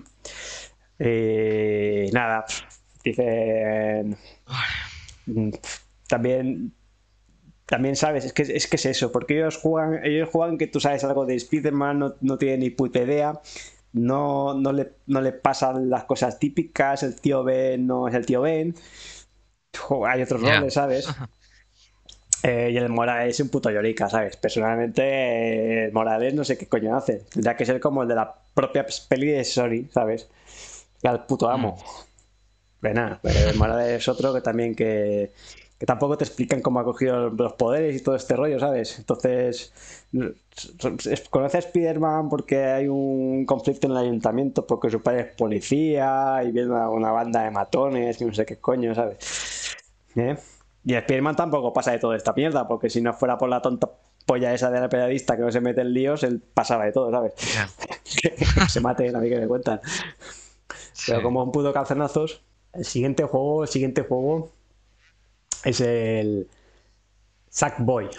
Speaker 1: Eh, nada, dicen, mm, también también sabes, es que, es que es eso, porque ellos juegan, ellos juegan que tú sabes algo de Spider-Man, no, no tienen ni puta idea, no, no, le, no le pasan las cosas típicas, el tío Ben no es el tío Ben, hay otros
Speaker 2: Ya.
Speaker 1: roles, ¿sabes? Eh, y el Morales es un puto llorica, ¿sabes? Personalmente, eh, el Morales no sé qué coño hace, tendría que ser como el de la propia peli de Sony, ¿sabes? Y al puto
Speaker 2: Mm.
Speaker 1: amo. Pues nada, el Morales es otro que también que, que tampoco te explican cómo ha cogido los poderes y todo este rollo, ¿sabes? Entonces, conoce a Spider-Man porque hay un conflicto en el ayuntamiento porque su padre es policía y viene una, una banda de matones y no sé qué coño, ¿sabes? ¿Eh? Y Spider-Man tampoco pasa de toda esta mierda porque si no fuera por la tonta polla esa de la periodista que no se mete en líos, él pasaba de todo, ¿sabes?
Speaker 2: Ya.
Speaker 1: Que se mate, a mí que me cuentan. Pero
Speaker 2: Sí.
Speaker 1: como un puto calcenazos, el siguiente juego, el siguiente juego es el Sackboy.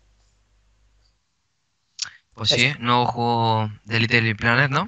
Speaker 2: Pues sí,
Speaker 1: Es,
Speaker 2: nuevo juego de Little Big Planet, ¿no?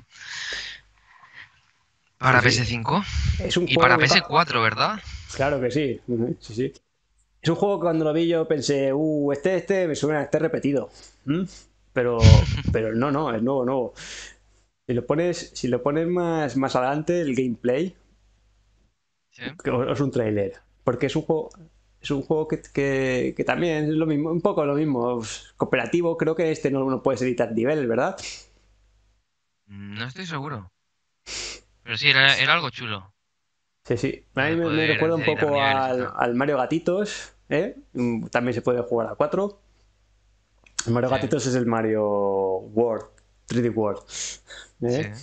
Speaker 1: sí,
Speaker 2: Para
Speaker 1: sí.
Speaker 2: P S cinco
Speaker 1: Es un
Speaker 2: y
Speaker 1: juego
Speaker 2: para
Speaker 1: que...
Speaker 2: P S cuatro, ¿verdad?
Speaker 1: Claro que sí. Uh-huh, sí, sí. Es un juego que cuando lo vi yo pensé, uh, este, este me suena a este repetido. ¿Mm? Pero, pero no, no, es nuevo, nuevo. Si lo pones, si lo pones más, más adelante, el gameplay,
Speaker 2: Sí.
Speaker 1: es un trailer. Porque es un juego, es un juego que, que, que también es lo mismo, un poco lo mismo. Cooperativo, creo que este no, no puedes editar niveles, ¿verdad?
Speaker 2: No estoy seguro. Pero sí, era, era algo chulo.
Speaker 1: Sí, sí. A
Speaker 2: Lo
Speaker 1: mí
Speaker 2: de
Speaker 1: me, me
Speaker 2: poder
Speaker 1: recuerda un
Speaker 2: editar
Speaker 1: poco
Speaker 2: niveles y
Speaker 1: al,
Speaker 2: tal.
Speaker 1: al Mario Gatitos, ¿eh? Mm, También se puede jugar a cuatro. El Mario
Speaker 2: Sí,
Speaker 1: Gatitos es el Mario World, tres D World.
Speaker 2: sí.
Speaker 1: ¿Eh?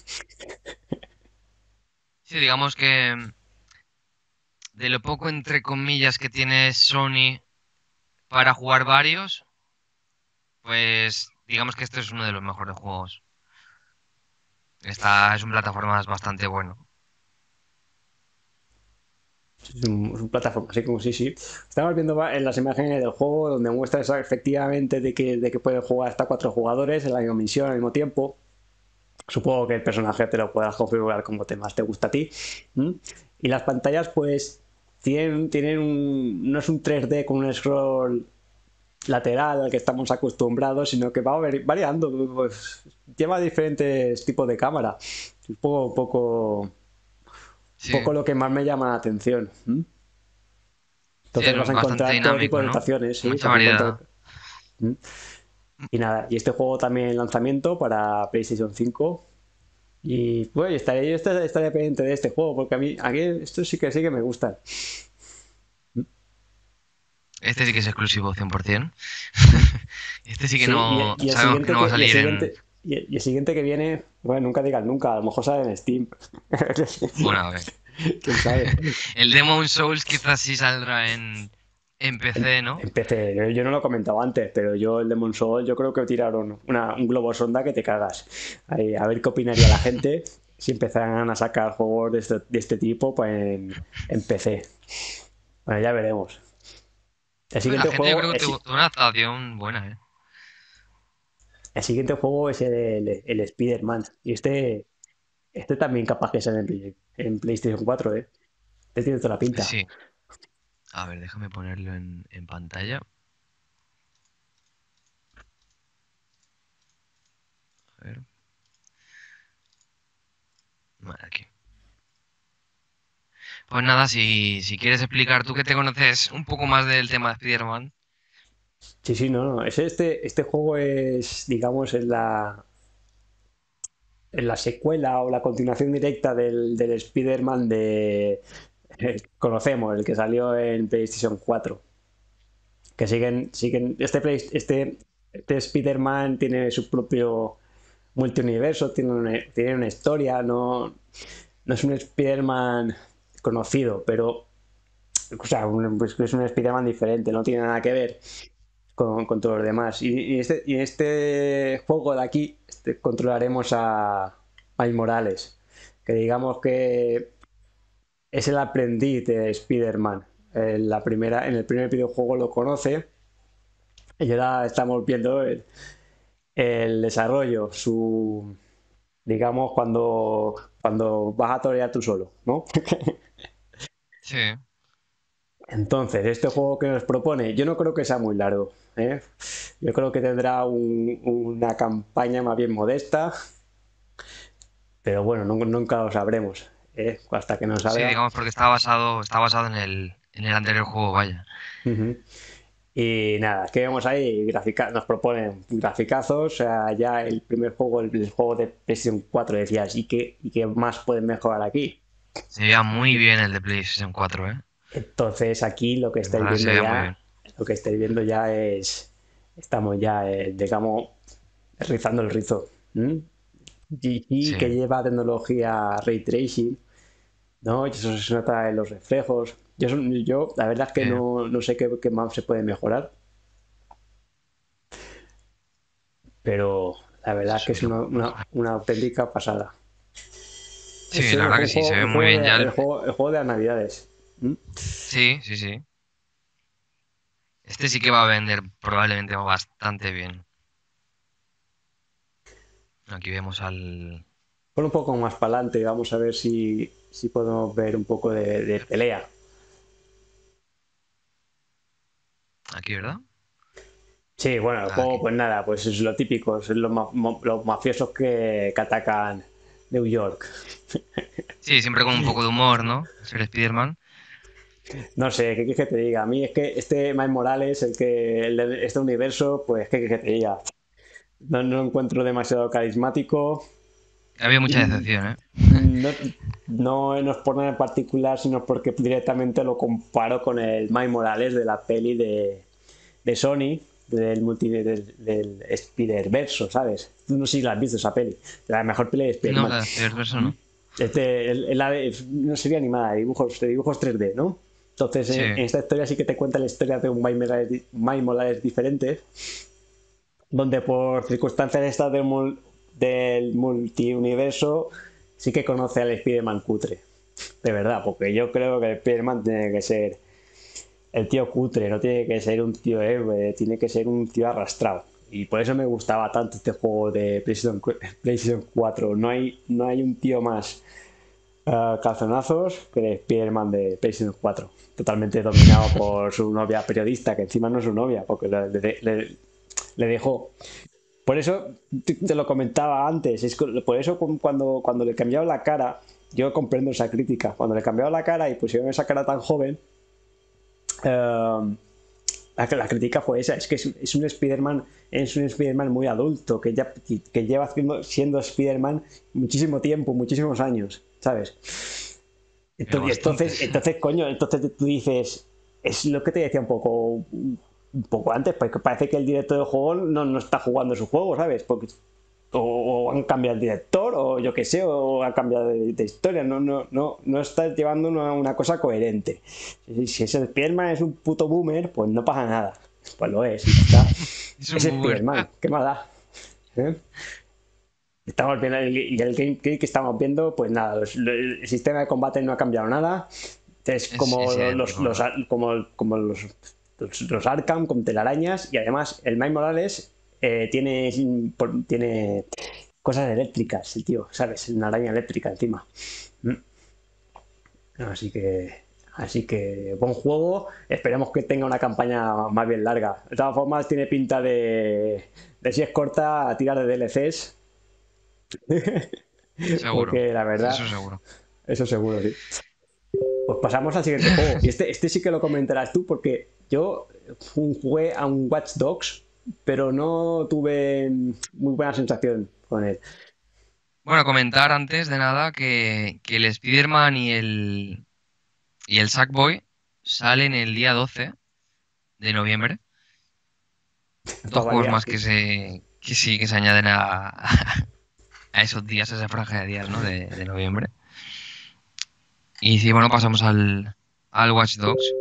Speaker 2: Sí, digamos que mm, de lo poco entre comillas que tiene Sony para jugar varios, pues digamos que este es uno de los mejores juegos. Esta es un plataformas bastante bueno.
Speaker 1: Es un, es un plataforma, así como sí, sí. Estamos viendo va- en las imágenes del juego donde muestra esa- efectivamente de que, de que pueden jugar hasta cuatro jugadores en la misma misión al mismo tiempo. Supongo que el personaje te lo podrás configurar como te más te gusta a ti. ¿M? Y las pantallas, pues, tienen, tienen un. No es un tres D con un scroll lateral al que estamos acostumbrados, sino que va variando. Pues, lleva diferentes tipos de cámara. Un poco, un poco, un
Speaker 2: Sí,
Speaker 1: poco lo que más me llama la atención. ¿M?
Speaker 2: sí,
Speaker 1: Entonces
Speaker 2: es
Speaker 1: vas a
Speaker 2: bastante
Speaker 1: encontrar todo tipo
Speaker 2: dinámico,
Speaker 1: de
Speaker 2: ¿no?
Speaker 1: situaciones, sí,
Speaker 2: Mucha
Speaker 1: vas a encontrar.
Speaker 2: variedad.
Speaker 1: ¿M? Y nada, y este juego también en lanzamiento para PlayStation cinco. Y pues estaré, yo estaré, estaré pendiente de este juego, porque a mí, aquí esto sí que sí que me gusta.
Speaker 2: Este sí que es exclusivo cien por ciento. Este sí que
Speaker 1: Sí,
Speaker 2: no.
Speaker 1: y, y el
Speaker 2: Sabemos que
Speaker 1: siguiente
Speaker 2: no va a
Speaker 1: que, y el
Speaker 2: salir en.
Speaker 1: siguiente, y el, y el siguiente que viene, bueno, nunca digas nunca, a lo mejor sale en Steam.
Speaker 2: Bueno, a ver.
Speaker 1: ¿Quién sabe?
Speaker 2: El Demon Souls quizás sí saldrá en, en P C, ¿no?
Speaker 1: Empecé, yo, yo no lo he comentado antes, pero yo el Demon Souls, yo creo que tiraron una, un globo sonda que te cagas. Ahí, a ver qué opinaría la gente si empezaran a sacar juegos de este, de este tipo pues, en, en P C. Bueno, ya veremos. El
Speaker 2: Bueno, la
Speaker 1: siguiente
Speaker 2: gente yo
Speaker 1: juego
Speaker 2: creo que
Speaker 1: es,
Speaker 2: tuvo tuvo una adaptación buena, ¿eh?
Speaker 1: el siguiente juego es el, el Spider-Man. Y este, este también capaz que sale en, en PlayStation cuatro, ¿eh? Este tiene toda la
Speaker 2: Pues
Speaker 1: pinta.
Speaker 2: sí. A ver, déjame ponerlo en, en pantalla. A ver. Vale, aquí. Pues nada, si, si quieres explicar tú que te conoces un poco más del tema de Spider-Man.
Speaker 1: Sí, sí, no, no. Es este, este juego es, digamos, en la, en la secuela o la continuación directa del, del Spider-Man de. eh, conocemos, el que salió en PlayStation cuatro. Que siguen, siguen. Este, Play- este, este Spider-Man tiene su propio multiuniverso, tiene una, tiene una historia, no, no es un Spider-Man conocido, pero o sea, un, pues es un Spider-Man diferente, no tiene nada que ver con, con todos los demás. Y, y, este, y este juego de aquí este, controlaremos a Miles Morales, que digamos que es el aprendiz de Spider-Man. En, la primera, en el primer videojuego lo conoce y ahora estamos viendo el, el desarrollo, su, digamos, cuando, cuando vas a torear tú solo, ¿no?
Speaker 2: Sí.
Speaker 1: Entonces, este juego que nos propone, yo no creo que sea muy largo. ¿eh? Yo creo que tendrá un- una campaña más bien modesta, pero bueno, nunca, nunca lo sabremos. ¿eh? Hasta que nos
Speaker 2: Sí,
Speaker 1: salga.
Speaker 2: digamos porque está basado, está basado en el, en el anterior juego, vaya.
Speaker 1: Ujú. Y nada, que vemos ahí, grafica- nos proponen graficazos. O sea, ya el primer juego, el, el juego de PlayStation cuatro, decías, ¿y qué, y qué más pueden mejorar aquí?
Speaker 2: Se veía muy bien el de PlayStation cuatro, ¿eh?
Speaker 1: Entonces aquí lo que
Speaker 2: En
Speaker 1: estáis
Speaker 2: verdad se
Speaker 1: viendo
Speaker 2: veía muy bien.
Speaker 1: ya, lo que estáis viendo ya es, estamos ya, eh, digamos, rizando el rizo. ¿m? G G
Speaker 2: Sí,
Speaker 1: que lleva tecnología ray tracing, ¿no? Y eso se nota en los reflejos. Yo, yo la verdad es que
Speaker 2: sí,
Speaker 1: no, no sé qué, qué más se puede mejorar, pero la verdad
Speaker 2: sí,
Speaker 1: es que es
Speaker 2: subir un
Speaker 1: una,
Speaker 2: poco más.
Speaker 1: una, una auténtica pasada. Es
Speaker 2: Sí, la
Speaker 1: el,
Speaker 2: verdad que
Speaker 1: un
Speaker 2: sí, se
Speaker 1: juego,
Speaker 2: ve
Speaker 1: el,
Speaker 2: muy
Speaker 1: juego
Speaker 2: bien
Speaker 1: de,
Speaker 2: ya
Speaker 1: el,
Speaker 2: el...
Speaker 1: juego, el juego de las navidades. ¿m?
Speaker 2: Sí, sí, sí. Este sí que va a vender probablemente bastante bien. Aquí vemos al...
Speaker 1: Pon un poco más para adelante y vamos a ver si, si podemos ver un poco de, de pelea.
Speaker 2: Aquí, ¿verdad?
Speaker 1: Sí, bueno, el juego,
Speaker 2: Aquí.
Speaker 1: pues nada, pues es lo típico, son los, ma- mo- los mafiosos que, que atacan New York.
Speaker 2: Sí, siempre con un poco de humor, ¿no? Ser Spider-Man.
Speaker 1: No sé, ¿qué quieres que te diga? A mí es que este Miles Morales, el que el de este universo, pues ¿qué quieres que te diga? No, no lo encuentro demasiado carismático.
Speaker 2: Había mucha
Speaker 1: Y
Speaker 2: decepción, ¿eh?
Speaker 1: no, no, no es por nada en particular, sino porque directamente lo comparo con el Miles Morales de la peli de, de Sony, del, multi, del, del Spider-Verso, ¿sabes? No sé si la has visto esa peli, la mejor peli de
Speaker 2: No,
Speaker 1: Spider-Man.
Speaker 2: la de Spider-Verse no.
Speaker 1: Este, el- el- la de- no sería animada, de dibujos, de dibujos tres D, ¿no? Entonces, en,
Speaker 2: Sí,
Speaker 1: en esta historia sí que te cuenta la historia de un Miles Morales, di- Miles Morales diferente, donde por circunstancias estas del, mul- del multiuniverso sí que conoce al Spider-Man cutre. De verdad, porque yo creo que el Spider-Man tiene que ser el tío cutre, no tiene que ser un tío héroe, tiene que ser un tío arrastrado. Y por eso me gustaba tanto este juego de PlayStation, cu- PlayStation cuatro. No hay, no hay un tío más uh, calzonazos que el Spider-Man de PlayStation cuatro. Totalmente dominado por su novia periodista, que encima no es su novia, porque le, le- le- le dejó. Por eso te, te lo comentaba antes, es que- por eso cu- cuando, cuando le cambiaba la cara, yo comprendo esa crítica. Cuando le cambiaba la cara y pusieron esa cara tan joven, eh, la, la crítica fue esa, es que es, es un Spider-Man, es un Spider-Man muy adulto, que ya que lleva siendo, siendo Spider-Man muchísimo tiempo, muchísimos años, ¿sabes?
Speaker 2: Pero
Speaker 1: Entonces, entonces,
Speaker 2: bastantes.
Speaker 1: entonces, coño, entonces tú dices, es lo que te decía un poco, un poco antes, porque parece que el director del juego no, no está jugando su juego, ¿sabes? Porque o, o han cambiado el director, o yo qué sé, o han cambiado de, de historia, no, no, no, no estás llevando una, una cosa coherente. Si, si ese Spiderman es un puto boomer, pues no pasa nada. Pues lo es, y ya está.
Speaker 2: Es
Speaker 1: Es
Speaker 2: un boomer.
Speaker 1: Spiderman, qué mala. ¿Eh? Estamos viendo el, y el gameplay que estamos viendo, pues nada, los- lo- el sistema de combate no ha cambiado nada. Es
Speaker 2: Es,
Speaker 1: como
Speaker 2: es
Speaker 1: los,
Speaker 2: idéntico,
Speaker 1: los,
Speaker 2: ¿verdad?
Speaker 1: como, como los, los, los Arkham con telarañas, y además el Miles Morales eh, tiene, tiene cosas eléctricas, el tío, ¿sabes? Una araña eléctrica encima. Mm. Así que, así que buen juego. Esperemos que tenga una campaña más bien larga. De todas formas, tiene pinta de, de si es corta, a tirar de D L Cs.
Speaker 2: Seguro.
Speaker 1: Porque la verdad,
Speaker 2: Eso seguro.
Speaker 1: eso seguro, sí. Pues pasamos al siguiente juego. Y este, este sí que lo comentarás tú, porque yo jugué a un Watch Dogs, pero no tuve muy buena sensación con él.
Speaker 2: Bueno, comentar antes de nada que, que el Spider-Man y el, y el Sackboy salen el día doce de noviembre. Dos
Speaker 1: Para
Speaker 2: juegos
Speaker 1: variar,
Speaker 2: más
Speaker 1: sí.
Speaker 2: que se, que sí, que se añaden a, a esos días, a esa franja de días, ¿no? De, de noviembre. Y sí, bueno, pasamos al, al Watch Dogs.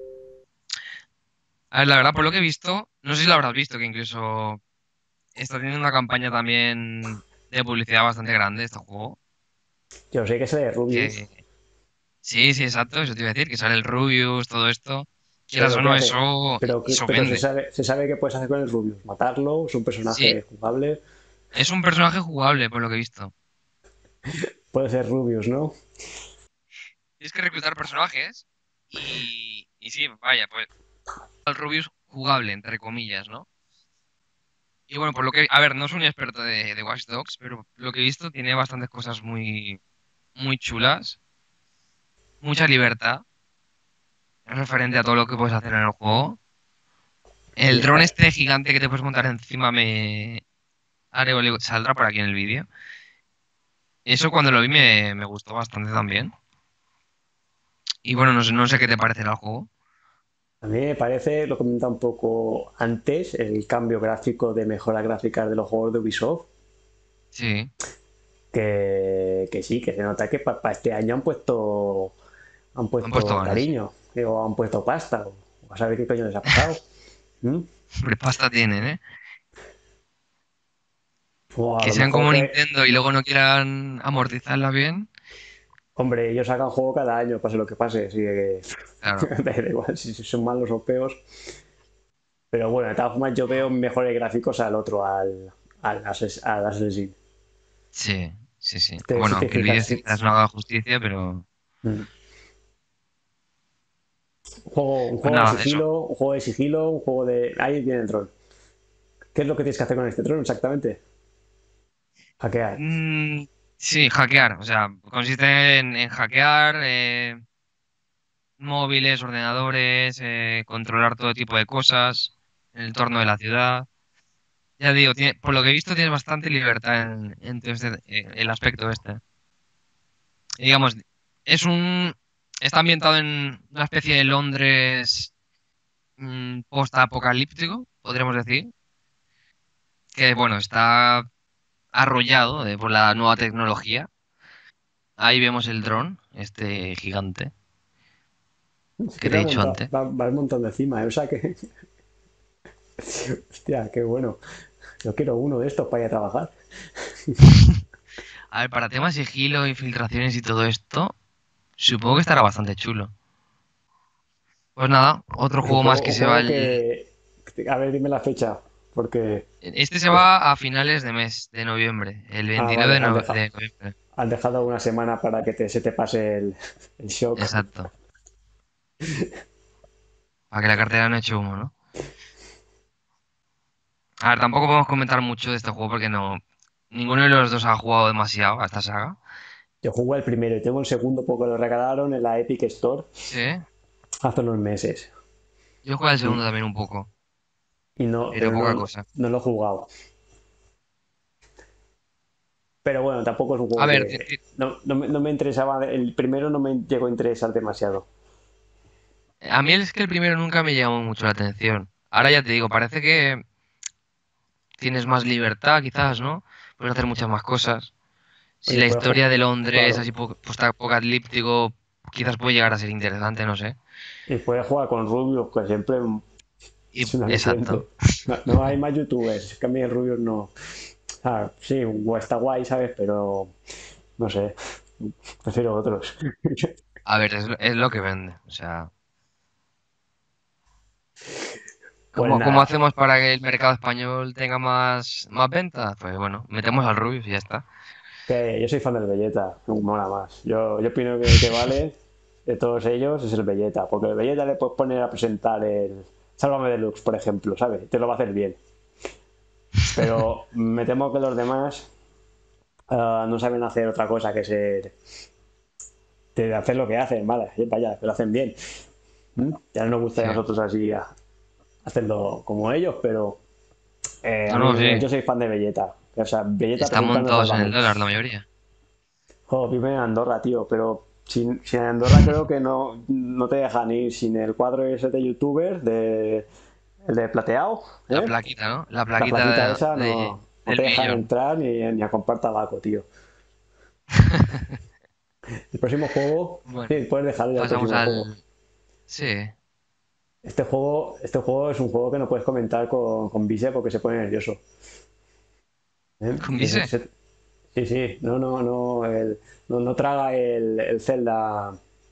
Speaker 2: A ver, la verdad, por lo que he visto, no sé si lo habrás visto, que incluso está teniendo una campaña también de publicidad bastante grande este juego.
Speaker 1: Yo sé que es de Rubius,
Speaker 2: Que sí, sí, exacto, eso te iba a decir, que sale el Rubius, todo esto. Quieras
Speaker 1: pero
Speaker 2: o
Speaker 1: ¿qué
Speaker 2: no,
Speaker 1: hace?
Speaker 2: eso,
Speaker 1: Pero,
Speaker 2: eso
Speaker 1: pero se
Speaker 2: vende.
Speaker 1: sabe, se sabe qué puedes hacer con el Rubius. Matarlo, es un
Speaker 2: Sí,
Speaker 1: personaje jugable.
Speaker 2: es un personaje jugable, por lo que he visto.
Speaker 1: Puede ser Rubius, ¿no?
Speaker 2: Tienes que reclutar personajes y, y sí, vaya, pues el Rubius jugable, entre comillas, ¿no? Y bueno, por lo que, a ver, no soy un experto de, de Watch Dogs, pero lo que he visto tiene bastantes cosas muy, muy chulas, mucha libertad referente a todo lo que puedes hacer en el juego. El
Speaker 1: Sí,
Speaker 2: dron
Speaker 1: ah,
Speaker 2: este gigante que te puedes montar encima me... Ahora igual saldrá por aquí en el vídeo. Eso cuando lo vi me, me gustó bastante también. Y bueno, no sé, no sé qué te parecerá el juego.
Speaker 1: a mí me parece, lo comentaba un poco antes, el cambio gráfico de mejoras gráficas de los juegos de Ubisoft,
Speaker 2: Sí,
Speaker 1: que, que sí, que se nota que para este año han puesto han
Speaker 2: han puesto
Speaker 1: puesto
Speaker 2: ganas.
Speaker 1: cariño, o han puesto pasta, o a saber qué coño les ha pasado. ¿Mm?
Speaker 2: Hombre, pasta tienen, ¿eh?
Speaker 1: O a
Speaker 2: Que
Speaker 1: lo
Speaker 2: sean
Speaker 1: mejor
Speaker 2: como
Speaker 1: que,
Speaker 2: Nintendo y luego no quieran amortizarla bien.
Speaker 1: hombre, ellos sacan juego cada año, pase lo que pase, así que
Speaker 2: Claro.
Speaker 1: da igual si son malos o peos. Pero bueno, de todas formas yo veo mejores gráficos al otro, al, al, Assassin- al Assassin.
Speaker 2: Sí, sí, sí.
Speaker 1: Te- si
Speaker 2: Bueno,
Speaker 1: te
Speaker 2: aunque el vídeo
Speaker 1: fijas, sí.
Speaker 2: quizás no haga justicia, pero...
Speaker 1: Mm. Un juego, un
Speaker 2: Pues
Speaker 1: juego de
Speaker 2: nada, eso.
Speaker 1: sigilo, un juego de sigilo, un juego de... Ahí viene el troll. ¿Qué es lo que tienes que hacer con este troll exactamente? Hackear.
Speaker 2: Mm, sí, hackear. O sea, consiste en, en hackear eh, móviles, ordenadores, eh, controlar todo tipo de cosas en el entorno de la ciudad. Ya digo, tiene- por lo que he visto tienes bastante libertad en, en todo este- eh, el aspecto este. Y digamos, es un... Está ambientado en una especie de Londres mm, post-apocalíptico, podríamos decir, que bueno, está arrollado eh, por la nueva tecnología. Ahí vemos el dron, este gigante
Speaker 1: Es que
Speaker 2: que
Speaker 1: te
Speaker 2: te he
Speaker 1: va,
Speaker 2: dicho
Speaker 1: monta-
Speaker 2: antes.
Speaker 1: va, va montando encima, ¿eh? O sea que... Hostia, qué bueno. Yo quiero uno de estos para ir a trabajar.
Speaker 2: A ver, para temas sigilo, infiltraciones y todo esto, supongo que estará bastante chulo. Pues nada, otro
Speaker 1: Es un
Speaker 2: juego más
Speaker 1: juego,
Speaker 2: que
Speaker 1: un
Speaker 2: se va
Speaker 1: juego
Speaker 2: el...
Speaker 1: que... A ver, dime la fecha, porque...
Speaker 2: Este se
Speaker 1: es-
Speaker 2: va a finales de mes, de noviembre, el
Speaker 1: Ah,
Speaker 2: veintinueve
Speaker 1: vale,
Speaker 2: de,
Speaker 1: han
Speaker 2: no-
Speaker 1: dejado,
Speaker 2: de noviembre.
Speaker 1: han dejado una semana para que te- se te pase el, el shock.
Speaker 2: Exacto. Para que la cartera no eche humo, ¿no? A ver, tampoco podemos comentar mucho de este juego porque no... Ninguno de los dos ha jugado demasiado a esta saga.
Speaker 1: Yo jugué el primero y tengo el segundo porque lo regalaron en la Epic Store
Speaker 2: Sí.
Speaker 1: hace unos meses.
Speaker 2: Yo jugué al
Speaker 1: Y,
Speaker 2: segundo también un poco,
Speaker 1: y no,
Speaker 2: pero
Speaker 1: pero
Speaker 2: poca
Speaker 1: no,
Speaker 2: cosa.
Speaker 1: no lo he jugado. Pero bueno, tampoco es un
Speaker 2: A
Speaker 1: juego
Speaker 2: ver, di-
Speaker 1: que
Speaker 2: di-
Speaker 1: no, no me, no me interesaba. El primero no me llegó a interesar demasiado.
Speaker 2: a mí es que el primero nunca me llamó mucho la atención. Ahora ya te digo, parece que tienes más libertad, quizás, ¿no? Puedes hacer muchas más cosas. Si
Speaker 1: Oye,
Speaker 2: la
Speaker 1: pues ju-
Speaker 2: historia de Londres,
Speaker 1: claro.
Speaker 2: así po- post-apocalíptico, quizás puede llegar a ser interesante, no sé.
Speaker 1: Y puedes jugar con Rubius, que siempre
Speaker 2: Y,
Speaker 1: es un
Speaker 2: exacto.
Speaker 1: aliciente. No, no hay más youtubers, es que a mí el Rubius no. Ah, sí, está guay, ¿sabes? Pero no sé, prefiero otros.
Speaker 2: A ver, es, lo es lo que vende. O sea,
Speaker 1: Pues
Speaker 2: ¿cómo, cómo
Speaker 1: nada,
Speaker 2: hacemos para que el mercado español tenga más, más ventas? Pues bueno, metemos al Rubius y ya está.
Speaker 1: que yo soy fan del Vegeta, me mola más. Yo, yo opino que el que vale de todos ellos es el Vegeta, porque el Vegeta le puedes poner a presentar el Sálvame Deluxe, por ejemplo, ¿sabes? Te lo va a hacer bien. Pero me temo que los demás ah, no saben hacer otra cosa que ser de hacer lo que hacen, vale, vaya, que lo hacen bien. ¿Mm? Ya no nos gustaría
Speaker 2: Sí.
Speaker 1: a nosotros así a- hacerlo como ellos, pero eh, a
Speaker 2: No,
Speaker 1: mí
Speaker 2: no, sí.
Speaker 1: yo soy fan de Vegeta. O sea, Vegeta
Speaker 2: Están
Speaker 1: presentando
Speaker 2: montados en el
Speaker 1: Sálvame.
Speaker 2: dólar la mayoría.
Speaker 1: Jo, vive en Andorra, tío, pero sin, sin Andorra creo que no, no te dejan ir sin el cuadro ese de youtuber, de, el de plateado,
Speaker 2: La
Speaker 1: ¿eh?
Speaker 2: plaquita, ¿no? La
Speaker 1: La plaquita
Speaker 2: plaquita
Speaker 1: esa
Speaker 2: de, de-
Speaker 1: no, no
Speaker 2: del
Speaker 1: te dejan
Speaker 2: millón.
Speaker 1: entrar ni, ni a comprar tabaco, tío. El próximo juego,
Speaker 2: Bueno,
Speaker 1: sí, puedes dejar ya el
Speaker 2: pasamos
Speaker 1: próximo juego.
Speaker 2: al... Sí.
Speaker 1: Este juego, este juego es un juego que no puedes comentar con, con Vise porque se pone nervioso. ¿Eh?
Speaker 2: ¿Con
Speaker 1: Que se-
Speaker 2: Vise?
Speaker 1: se- sí, sí, no, no, no, el- no, no traga el, el Zelda,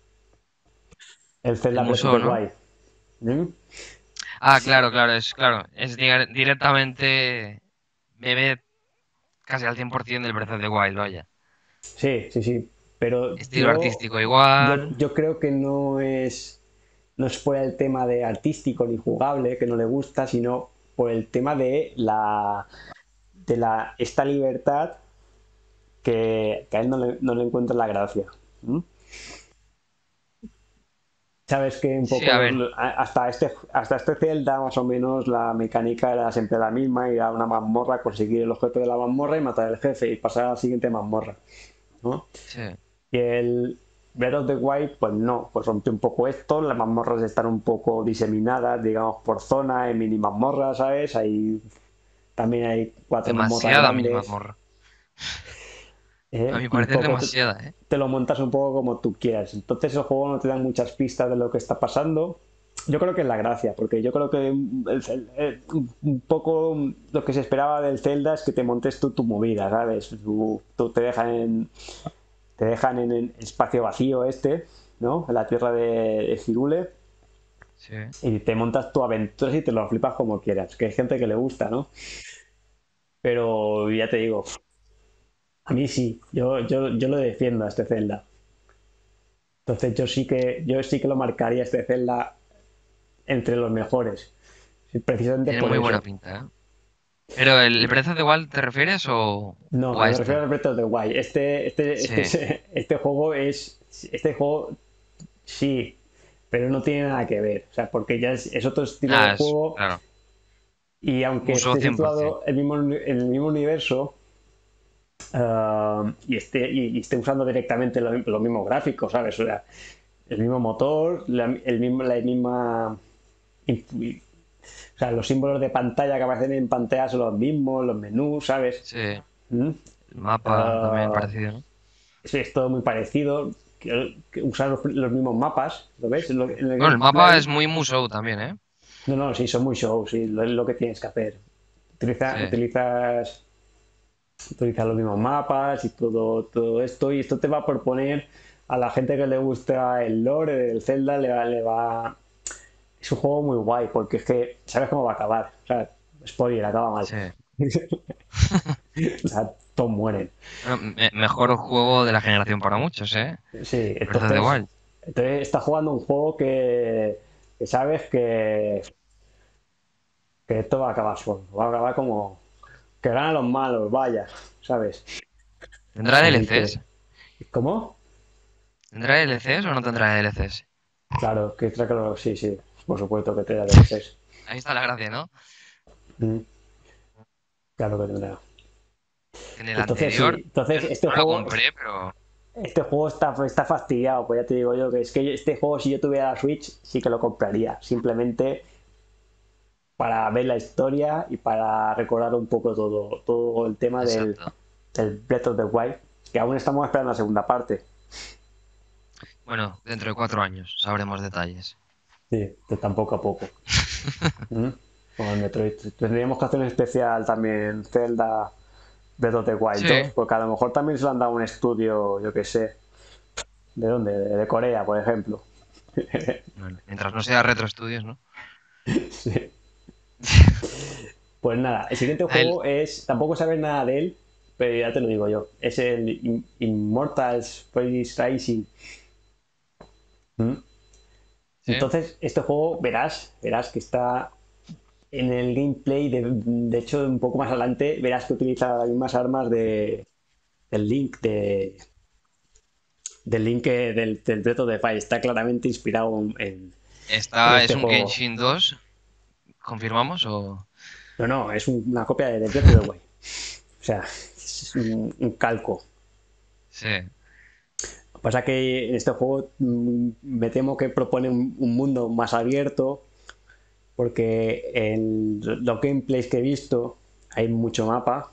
Speaker 1: el
Speaker 2: El
Speaker 1: Zelda Breath of
Speaker 2: Musou,
Speaker 1: the
Speaker 2: ¿no?
Speaker 1: Wild. ¿Mm?
Speaker 2: Ah, claro, claro, es claro. Es di- directamente... Bebe casi al cien por ciento del Breath of the Wild, vaya.
Speaker 1: Sí, sí, sí. Pero
Speaker 2: Estilo
Speaker 1: yo,
Speaker 2: artístico
Speaker 1: yo,
Speaker 2: igual.
Speaker 1: yo creo que no es, no es por el tema de artístico ni jugable que no le gusta, sino por el tema de la, de la esta libertad que, que a él no le, no le encuentra la gracia. ¿Mm? Sabes que un
Speaker 2: Sí,
Speaker 1: poco
Speaker 2: a
Speaker 1: lo-
Speaker 2: ver.
Speaker 1: lo- a- hasta este hasta este Zelda más o menos la mecánica era siempre la misma, ir a una mazmorra, conseguir el objeto de la mazmorra y matar al jefe y pasar a la siguiente mazmorra, ¿no?
Speaker 2: Sí.
Speaker 1: Y el Breath of the Wild, pues no, pues rompe un poco esto, las mazmorras están un poco diseminadas, digamos, por zona, en mini mazmorras, ¿sabes? Hay, también hay cuatro mazmorras
Speaker 2: Demasiada mini
Speaker 1: grandes,
Speaker 2: mazmorra. A
Speaker 1: ¿eh?
Speaker 2: mi
Speaker 1: Y un
Speaker 2: parecer
Speaker 1: poco te,
Speaker 2: demasiada, ¿eh?
Speaker 1: te lo montas un poco como tú quieras. Entonces el juego no te da muchas pistas de lo que está pasando. Yo creo que es la gracia, porque yo creo que el- el- el- un poco lo que se esperaba del Zelda es que te montes tú tu movida, ¿sabes? Tú, tú te dejan en, te dejan en el espacio vacío este, ¿no? En la tierra de, de Hyrule,
Speaker 2: Sí.
Speaker 1: y te montas tu aventura y te lo flipas como quieras, que hay gente que le gusta, ¿no? Pero ya te digo, a mí sí, yo, yo, yo lo defiendo a este Zelda. Entonces yo sí que, yo sí que lo marcaría este Zelda entre los mejores, sí, precisamente
Speaker 2: Tiene
Speaker 1: por
Speaker 2: muy buena
Speaker 1: eso.
Speaker 2: pinta, ¿eh? Pero el, el Breath of the Wild, ¿te refieres o,
Speaker 1: No,
Speaker 2: o a
Speaker 1: me refiero
Speaker 2: este?
Speaker 1: al Breath of the Wild. Este, este,
Speaker 2: Sí.
Speaker 1: este, este juego es, este juego sí, pero no tiene nada que ver, o sea, porque ya es, es otro estilo de
Speaker 2: Ah, es,
Speaker 1: juego.
Speaker 2: claro.
Speaker 1: Y aunque
Speaker 2: Musou
Speaker 1: esté
Speaker 2: cien por ciento.
Speaker 1: situado el mismo, en el mismo universo uh, y, esté, y, y, esté usando directamente lo, los mismos gráficos, ¿sabes? O sea, el mismo motor, la, el mismo, la misma... O sea, los símbolos de pantalla que aparecen en pantalla son los mismos, los menús, ¿sabes?
Speaker 2: Sí. El
Speaker 1: ¿Mm?
Speaker 2: mapa también
Speaker 1: Uh,
Speaker 2: parecido, ¿no?
Speaker 1: sí, es todo muy parecido. Que, que usar los, los, mismos mapas, ¿lo ves? En, lo, en el
Speaker 2: Bueno, el mapa
Speaker 1: gameplay.
Speaker 2: es muy Musou también, ¿eh?
Speaker 1: No, no, sí, son muy shows, sí, lo, es lo que tienes que hacer. Utiliza-
Speaker 2: Sí.
Speaker 1: utilizas, utilizas los mismos mapas y todo, todo esto, y esto te va a proponer a la gente que le gusta el lore del Zelda, le va, le va... Es un juego muy guay, porque es que sabes cómo va a acabar. O sea, spoiler, acaba mal.
Speaker 2: Sí.
Speaker 1: O sea, todos mueren.
Speaker 2: Bueno, me- mejor juego de la generación para muchos, ¿eh?
Speaker 1: Sí,
Speaker 2: Breath of the
Speaker 1: entonces,
Speaker 2: Wild.
Speaker 1: entonces estás jugando un juego que, que sabes que, que esto va a acabar solo. Va a acabar como que ganan los malos, vaya, ¿sabes?
Speaker 2: ¿Tendrá
Speaker 1: Así
Speaker 2: D L Cs?
Speaker 1: que, ¿cómo?
Speaker 2: ¿Tendrá D L Cs o no tendrá D L Cs?
Speaker 1: Claro, que claro, sí, sí, por supuesto que te da D L Cs.
Speaker 2: Ahí está la gracia, ¿no?
Speaker 1: Mm, claro que tendrá.
Speaker 2: En el
Speaker 1: Entonces sí,
Speaker 2: anterior, yo
Speaker 1: entonces
Speaker 2: no
Speaker 1: este
Speaker 2: no lo
Speaker 1: juego,
Speaker 2: compré, pero
Speaker 1: este juego está, está fastidiado, pues ya te digo yo que es que este juego si yo tuviera la Switch sí que lo compraría, simplemente para ver la historia y para recordar un poco todo, todo el tema del,
Speaker 2: exacto.
Speaker 1: del Breath of the Wild, que aún estamos esperando la segunda parte.
Speaker 2: Bueno, dentro de cuatro años sabremos detalles.
Speaker 1: Sí, de tan poco a poco. ¿Mm? Como el Metroid. Tendríamos que hacer un especial también Zelda Breath of the Wild dos,
Speaker 2: Sí.
Speaker 1: porque a lo mejor también se lo han dado un estudio, yo que sé, ¿de dónde? De, de Corea, por ejemplo.
Speaker 2: Bueno, mientras no sea Retro Studios, ¿no?
Speaker 1: Sí. Pues nada, el siguiente
Speaker 2: El-
Speaker 1: juego es, tampoco sabes nada de él, pero ya te lo digo yo, es el In- Immortals Phoenix Rising. ¿Mm?
Speaker 2: Sí,
Speaker 1: Entonces, este juego verás, verás que está en el gameplay, de, de hecho, un poco más adelante, verás que utiliza las mismas armas de, del Link, de, del Link eh, del, del Breath of the Fire. Está claramente inspirado en, en
Speaker 2: está, es
Speaker 1: este
Speaker 2: un
Speaker 1: juego.
Speaker 2: Genshin dos, ¿confirmamos o...?
Speaker 1: No, no, es un- una copia de, de Breath of the Wild. O sea, es un, un calco.
Speaker 2: Sí,
Speaker 1: Pasa que en este juego mm, me temo que propone un, un mundo más abierto, porque en los gameplays que he visto hay mucho mapa,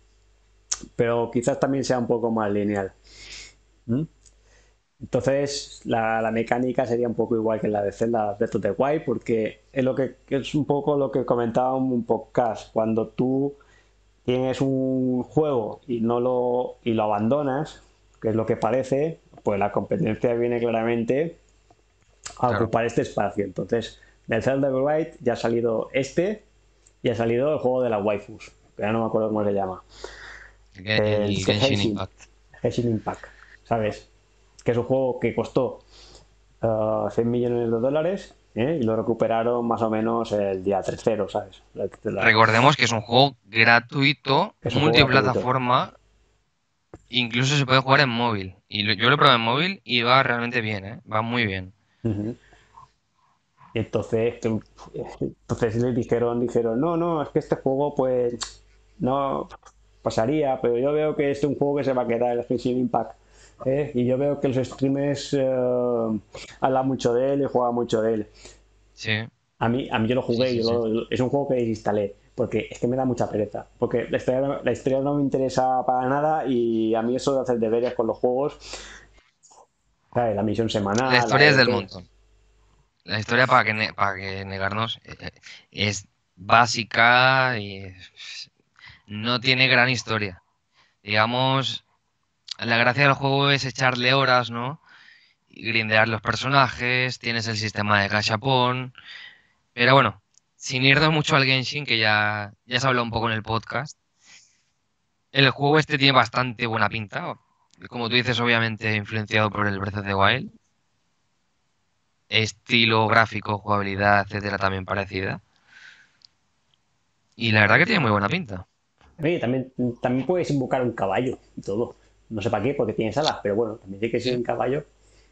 Speaker 1: pero quizás también sea un poco más lineal. ¿Mm? Entonces, la, la mecánica sería un poco igual que la de Zelda Breath of the Wild, porque es, lo que, es un poco lo que comentaba en un podcast. Cuando tú tienes un juego y no lo, y lo abandonas, que es lo que parece, pues la competencia viene claramente a
Speaker 2: claro.
Speaker 1: ocupar este espacio. Entonces, del Zelda Bright ya ha salido este y ha salido el juego de las waifus, que ya no me acuerdo cómo se llama.
Speaker 2: El, Gen-
Speaker 1: El
Speaker 2: el Genshin
Speaker 1: Henshin,
Speaker 2: Impact.
Speaker 1: Henshin Impact, ¿sabes? Que es un juego que costó uh, cien millones de dólares, ¿eh? Y lo recuperaron más o menos el día tercero, ¿sabes? La- la-
Speaker 2: Recordemos que es un juego gratuito,
Speaker 1: es un juego gratuito.
Speaker 2: multiplataforma, incluso se puede jugar en móvil. Y lo- yo lo he probado en móvil y va realmente bien, ¿eh? Va muy bien.
Speaker 1: Uh -huh. Y entonces, que- entonces les dijeron, dijeron, no, no, es que este juego pues no pasaría, pero yo veo que este es un juego que se va a quedar el Genshin Impact. ¿Eh? Y yo veo que los streamers eh, hablan mucho de él y juegan mucho de él.
Speaker 2: Sí,
Speaker 1: A mí, a mí yo lo
Speaker 2: sí,
Speaker 1: jugué,
Speaker 2: sí,
Speaker 1: yo
Speaker 2: sí.
Speaker 1: lo- es un juego que desinstalé, porque es que me da mucha pereza. Porque la historia, la historia no me interesa para nada y a mí eso de hacer deberes con los juegos, ¿sabes? La misión
Speaker 2: La
Speaker 1: semanal, la
Speaker 2: historia es del
Speaker 1: E P.
Speaker 2: montón. La historia, para que, ne- para que negarnos, eh, eh, es básica y no tiene gran historia. Digamos, la gracia del juego es echarle horas, ¿no? Y grindear los personajes, tienes el sistema de gachapón, pero bueno, sin irnos mucho al Genshin, que ya, ya se habló un poco en el podcast, el juego este tiene bastante buena pinta. Como tú dices, obviamente influenciado por el Breath of the Wild. Estilo gráfico, jugabilidad, etcétera, también parecida. Y la verdad que tiene muy buena pinta.
Speaker 1: Oye, también, también puedes invocar un caballo y todo. No sé para qué, porque tienes alas, pero bueno, también sí que sí
Speaker 2: Sí.
Speaker 1: un caballo.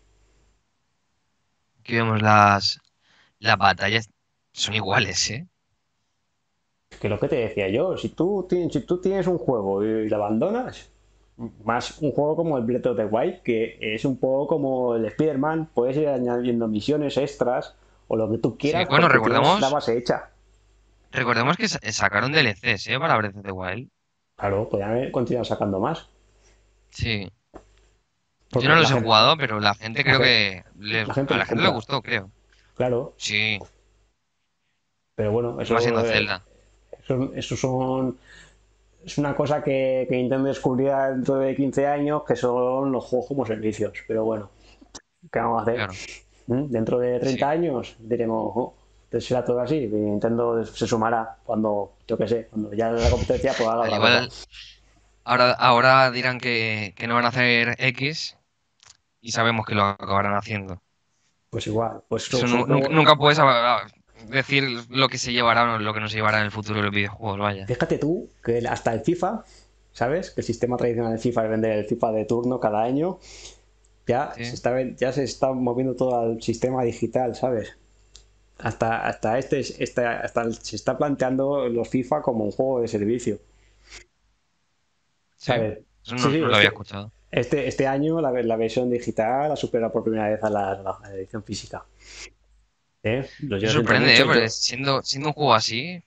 Speaker 2: Aquí vemos las, las batallas, son iguales, ¿eh?
Speaker 1: Que es lo que te decía yo, si tú, tienes, si tú tienes un juego y lo abandonas, más un juego como el Breath of the Wild, que es un poco como el Spider-Man, puedes ir añadiendo misiones extras o lo que tú
Speaker 2: Sí,
Speaker 1: quieras
Speaker 2: bueno,
Speaker 1: porque tienes la
Speaker 2: recordemos,
Speaker 1: base hecha.
Speaker 2: recordemos que sa- sacaron D L Cs, ¿eh? Para Breath of the Wild.
Speaker 1: Claro, podrían continuar sacando más.
Speaker 2: Sí. Yo
Speaker 1: Porque
Speaker 2: no
Speaker 1: la
Speaker 2: los he
Speaker 1: gente,
Speaker 2: jugado, pero la gente
Speaker 1: la
Speaker 2: creo
Speaker 1: gente,
Speaker 2: que les-
Speaker 1: la gente
Speaker 2: a la
Speaker 1: los
Speaker 2: gente le
Speaker 1: compra.
Speaker 2: gustó, creo.
Speaker 1: Claro,
Speaker 2: Sí,
Speaker 1: pero bueno,
Speaker 2: y más
Speaker 1: eso,
Speaker 2: siendo
Speaker 1: eh,
Speaker 2: Zelda.
Speaker 1: Son- esos son, es una cosa que, que Nintendo descubrirá dentro de quince años, que son los juegos como servicios. Pero bueno, ¿qué vamos a hacer?
Speaker 2: Claro,
Speaker 1: ¿Mm? Dentro de treinta
Speaker 2: sí.
Speaker 1: años diremos, oh, entonces será todo así. Y Nintendo se sumará cuando, yo qué sé, cuando ya la competencia pues haga
Speaker 2: Al
Speaker 1: otra cosa.
Speaker 2: igual, ahora, ahora dirán que, que no van a hacer X y sabemos que lo acabarán haciendo.
Speaker 1: Pues igual, pues son,
Speaker 2: Eso
Speaker 1: son
Speaker 2: nu- nunca,
Speaker 1: juegos.
Speaker 2: nunca puedes a- a- decir lo que se llevará o lo que no se llevará en el futuro de los videojuegos, vaya.
Speaker 1: Fíjate tú que hasta el FIFA, ¿sabes? Que el sistema tradicional del FIFA es vender el FIFA de turno cada año. Ya se
Speaker 2: Sí,
Speaker 1: está, ya se está moviendo todo al sistema digital, ¿sabes? Hasta, hasta este, este- hasta el- se está planteando los FIFA como un juego de servicio,
Speaker 2: sí.
Speaker 1: ¿sabes?
Speaker 2: Eso
Speaker 1: Sí,
Speaker 2: no,
Speaker 1: sí,
Speaker 2: no lo había
Speaker 1: este,
Speaker 2: escuchado.
Speaker 1: este, este año la, la versión digital ha superado por primera vez a la, a la edición física. ¿Eh? Lo
Speaker 2: Me
Speaker 1: yo siento
Speaker 2: sorprende, ¿eh?
Speaker 1: mucho,
Speaker 2: Porque
Speaker 1: yo,
Speaker 2: siendo, siendo un juego así,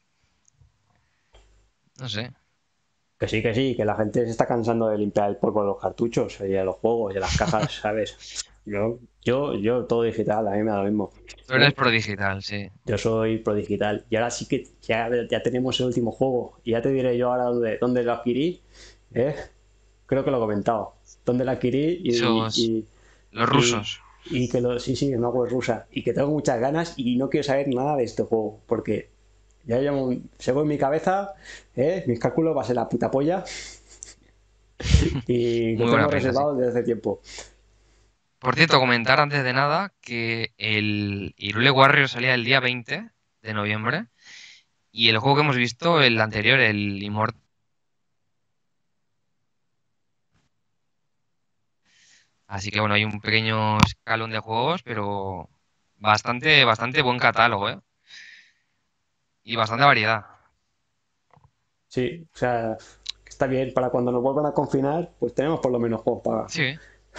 Speaker 2: no sé.
Speaker 1: que sí, que sí, que la gente se está cansando de limpiar el polvo de los cartuchos y de los juegos y de las cajas, ¿sabes? Yo, yo, yo todo digital, a mí me da lo mismo.
Speaker 2: Tú eres
Speaker 1: ¿Eh?
Speaker 2: pro digital, sí.
Speaker 1: Yo soy pro digital. Y ahora sí que ya, ya tenemos el último juego. Y ya te diré yo ahora dónde, dónde lo adquirí. ¿Eh? Creo que lo he comentado. Dónde lo adquirí y,
Speaker 2: Esos,
Speaker 1: y,
Speaker 2: los
Speaker 1: y,
Speaker 2: rusos.
Speaker 1: y que lo, sí, sí, una web rusa. Y que tengo muchas ganas y no quiero saber nada de este juego. Porque ya llevo un, según mi cabeza, ¿eh? Mis cálculos va a ser la puta polla. Y lo
Speaker 2: Muy buena
Speaker 1: tengo
Speaker 2: pinta, sí.
Speaker 1: reservado desde hace tiempo.
Speaker 2: Por cierto, comentar antes de nada que el Hyrule Warrior salía el día veinte de noviembre y el juego que hemos visto, el anterior, el Immortal. Así que bueno, hay un pequeño escalón de juegos, pero bastante, bastante buen catálogo, ¿eh? Y bastante variedad.
Speaker 1: Sí, o sea, está bien. Para cuando nos vuelvan a confinar, pues tenemos por lo menos juegos para,
Speaker 2: Sí,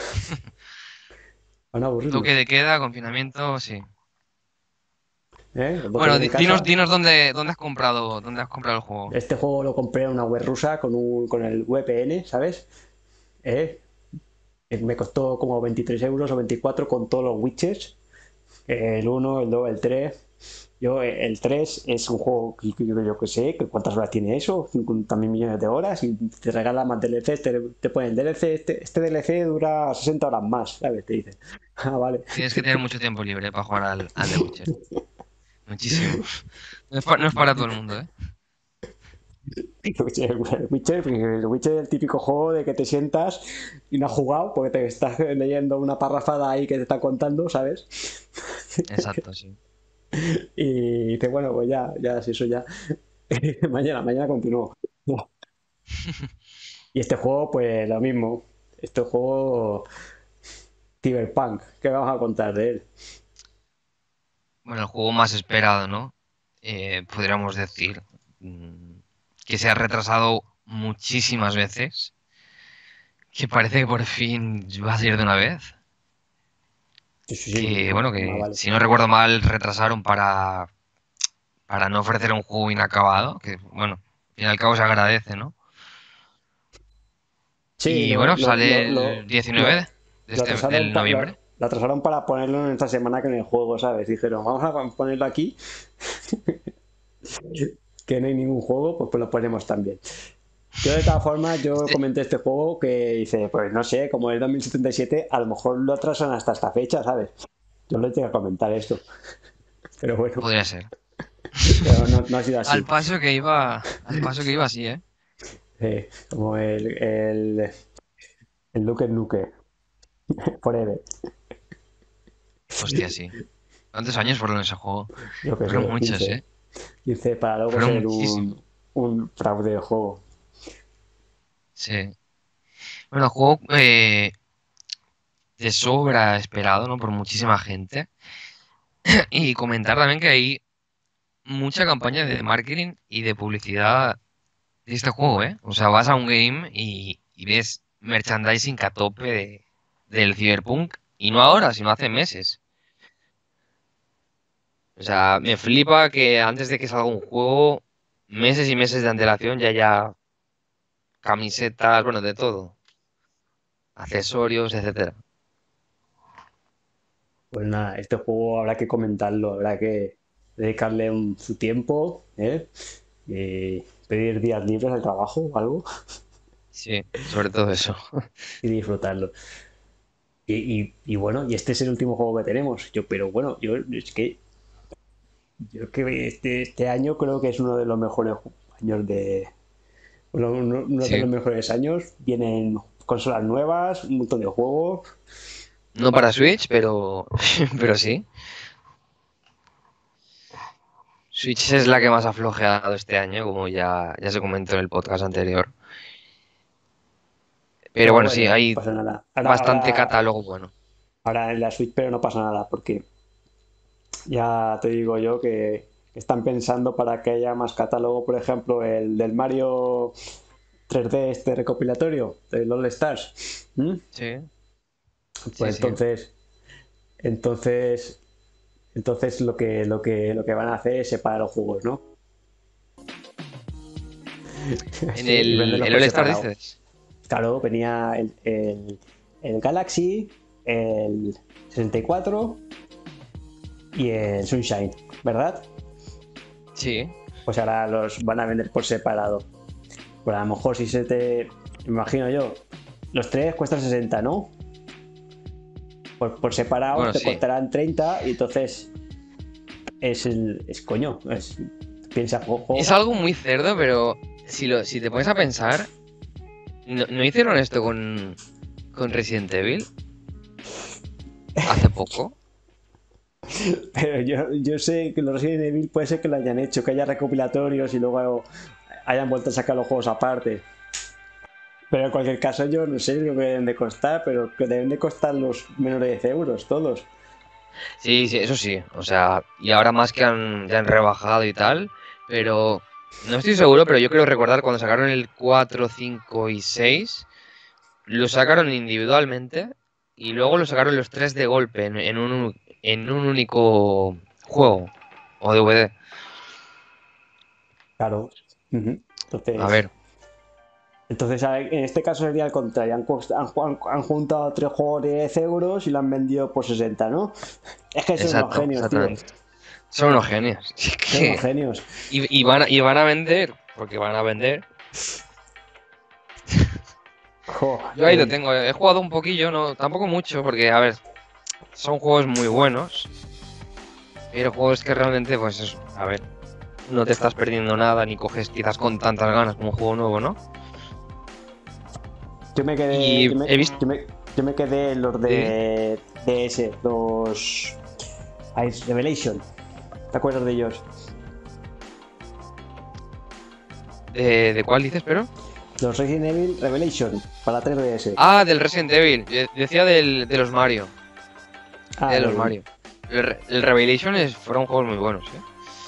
Speaker 1: para no
Speaker 2: toque
Speaker 1: aburrirnos.
Speaker 2: de queda, confinamiento, sí.
Speaker 1: ¿Eh? Los dos
Speaker 2: Bueno,
Speaker 1: queden en
Speaker 2: di- dinos,
Speaker 1: casa.
Speaker 2: dinos dónde, dónde has comprado, dónde has comprado el juego.
Speaker 1: Este juego lo compré en una web rusa con, un, con el V P N, ¿sabes? ¿Eh? Eh, Me costó como veintitrés euros o veinticuatro con todos los Witches. El uno, el dos, el tres. Yo, eh, el tres es un juego que que yo, yo que sé, que cuántas horas tiene eso, también millones de horas, y te regalan más D L Cs, te, te ponen D L C, este, este D L C dura sesenta horas más, ¿sabes? Te dicen. Ah, vale.
Speaker 2: Tienes que tener mucho tiempo libre para jugar al, al The Witcher. Muchísimo. No es, pa- no es para todo el mundo, ¿eh?
Speaker 1: El Witcher, el Witcher es el típico juego de que te sientas y no has jugado porque te estás leyendo una parrafada ahí que te está contando, ¿sabes?
Speaker 2: Exacto, sí.
Speaker 1: Y dices, bueno, pues ya, ya, si eso ya. mañana, mañana continúo. Y este juego, pues lo mismo. Este juego Cyberpunk, ¿qué vamos a contar de él?
Speaker 2: Bueno, el juego más esperado, ¿no? Eh, podríamos decir mm, que se ha retrasado muchísimas veces, que parece que por fin va a salir de una vez.
Speaker 1: Sí, sí, sí,
Speaker 2: Que, bueno,
Speaker 1: más
Speaker 2: que
Speaker 1: vale.
Speaker 2: si no recuerdo mal, retrasaron para, para no ofrecer un juego inacabado, que, bueno, al fin y al cabo se agradece, ¿no?
Speaker 1: Sí,
Speaker 2: Y
Speaker 1: lo,
Speaker 2: bueno,
Speaker 1: lo,
Speaker 2: sale
Speaker 1: lo,
Speaker 2: el
Speaker 1: lo, lo,
Speaker 2: diecinueve de
Speaker 1: lo
Speaker 2: este,
Speaker 1: atrasaron
Speaker 2: del
Speaker 1: pa- lo,
Speaker 2: noviembre.
Speaker 1: lo atrasaron para ponerlo en esta semana que en el juego, ¿sabes? Dijeron, vamos a ponerlo aquí, que no hay ningún juego, pues, pues lo ponemos también. Yo de todas formas, yo
Speaker 2: Este
Speaker 1: comenté este juego que dice, pues no sé, como es dos mil setenta y siete, a lo mejor lo atrasan hasta esta fecha, ¿sabes? Yo le tengo que comentar esto, pero bueno,
Speaker 2: podría ser.
Speaker 1: pero no, no ha sido
Speaker 2: Al
Speaker 1: así.
Speaker 2: paso que iba, al paso que iba así, ¿eh?
Speaker 1: Eh, como el, el, el Duke Nuke, Forever.
Speaker 2: Hostia, sí. ¿Cuántos años fueron ese juego?
Speaker 1: Yo qué
Speaker 2: Fueron
Speaker 1: sé,
Speaker 2: muchos,
Speaker 1: quince
Speaker 2: ¿eh?
Speaker 1: quince para luego
Speaker 2: Fueron
Speaker 1: ser
Speaker 2: muchísimos.
Speaker 1: un, un fraude de juego.
Speaker 2: Sí. Bueno, el juego eh, de sobra esperado, ¿no? Por muchísima gente. Y comentar también que hay mucha campaña de marketing y de publicidad de este juego, ¿eh? O sea, vas a un game y, y ves merchandising a tope de, del Cyberpunk. Y no ahora, sino hace meses. O sea, me flipa que antes de que salga un juego, meses y meses de antelación ya haya camisetas, bueno, de todo. Accesorios, etcétera.
Speaker 1: Pues nada, este juego habrá que comentarlo, habrá que dedicarle un- su tiempo, ¿eh? y pedir días libres al trabajo o algo
Speaker 2: Sí, sobre todo eso.
Speaker 1: y disfrutarlo. Y, y- y bueno, y este es el último juego que tenemos. Yo, pero bueno, yo es que yo que este, este año creo que es uno de los mejores años de uno, uno- uno de los
Speaker 2: Sí.
Speaker 1: mejores años. Vienen consolas nuevas, un montón de juegos.
Speaker 2: No para Switch, pero, pero sí. Switch es la que más ha flojeado este año, como ya, ya se comentó en el podcast anterior. Pero
Speaker 1: Pero
Speaker 2: bueno, sí,
Speaker 1: bueno, no
Speaker 2: hay
Speaker 1: pasa nada. Ahora,
Speaker 2: bastante
Speaker 1: ahora,
Speaker 2: catálogo bueno.
Speaker 1: ahora en la Switch, pero no pasa nada, porque ya te digo yo que están pensando para que haya más catálogo, por ejemplo, el del Mario tres D este recopilatorio, del All Stars. ¿Mm?
Speaker 2: Sí, sí,
Speaker 1: Pues
Speaker 2: sí.
Speaker 1: entonces, entonces, entonces lo que, lo que, lo que van a hacer es separar los juegos, ¿no?
Speaker 2: En
Speaker 1: Y
Speaker 2: el,
Speaker 1: venderlos
Speaker 2: el
Speaker 1: por
Speaker 2: All Star
Speaker 1: separado.
Speaker 2: dices.
Speaker 1: Claro, venía el, el, el Galaxy, el sesenta y cuatro y el Sunshine, ¿verdad?
Speaker 2: Sí.
Speaker 1: Pues ahora los van a vender por separado. Pues a lo mejor si se te... Imagino yo, los tres cuestan sesenta, ¿no? Pues por separados
Speaker 2: Bueno,
Speaker 1: te
Speaker 2: sí.
Speaker 1: costarán treinta y entonces es el... es coño, es... Piensa,
Speaker 2: Es
Speaker 1: ojo,
Speaker 2: algo muy cerdo, pero si, lo, si te pones a pensar, ¿no, no hicieron esto con, con Resident Evil hace poco?
Speaker 1: pero yo, yo sé que los Resident Evil puede ser que lo hayan hecho, que haya recopilatorios y luego hayan vuelto a sacar los juegos aparte. Pero en cualquier caso yo no sé lo que deben de costar, pero que deben de costar los menos de diez euros todos.
Speaker 2: Sí, sí, eso sí. O sea, y ahora más que han, ya han rebajado y tal, pero no estoy seguro, pero yo creo recordar cuando sacaron el cuatro, cinco y seis, lo sacaron individualmente y luego lo sacaron los tres de golpe en, en un, en un único juego o D V D.
Speaker 1: Claro. Ujú.
Speaker 2: A
Speaker 1: Entonces,
Speaker 2: ver,
Speaker 1: entonces a- en este caso sería el contrario. Han, cost- han ju- han juntado tres juegos de diez euros y lo han vendido por sesenta, ¿no? Es que son unos
Speaker 2: exacto,
Speaker 1: genios, tío.
Speaker 2: exactamente. Son unos genios. Es
Speaker 1: Son unos
Speaker 2: que-
Speaker 1: genios.
Speaker 2: Y, y van a, y van a vender, porque van a vender.
Speaker 1: Jo,
Speaker 2: Yo ahí lo
Speaker 1: eh,
Speaker 2: tengo, he jugado un poquillo, no, tampoco mucho, porque a ver, son juegos muy buenos, pero juegos que realmente, pues eso, a ver, no te estás perdiendo nada ni coges quizás con tantas ganas como un juego nuevo, ¿no?
Speaker 1: yo me quedé.
Speaker 2: Y
Speaker 1: Yo me,
Speaker 2: he visto
Speaker 1: yo me, yo me quedé en los
Speaker 2: de,
Speaker 1: de D S, los Ice Revelation. ¿Te acuerdas de ellos?
Speaker 2: de, ¿de cuál dices, pero?
Speaker 1: Los Resident Evil Revelation para tres D S.
Speaker 2: Ah, del Resident Evil, de- decía del, de los Mario,
Speaker 1: Ah,
Speaker 2: de los
Speaker 1: del-
Speaker 2: Mario. El, Re- el Revelation es, fueron juegos muy buenos, ¿eh?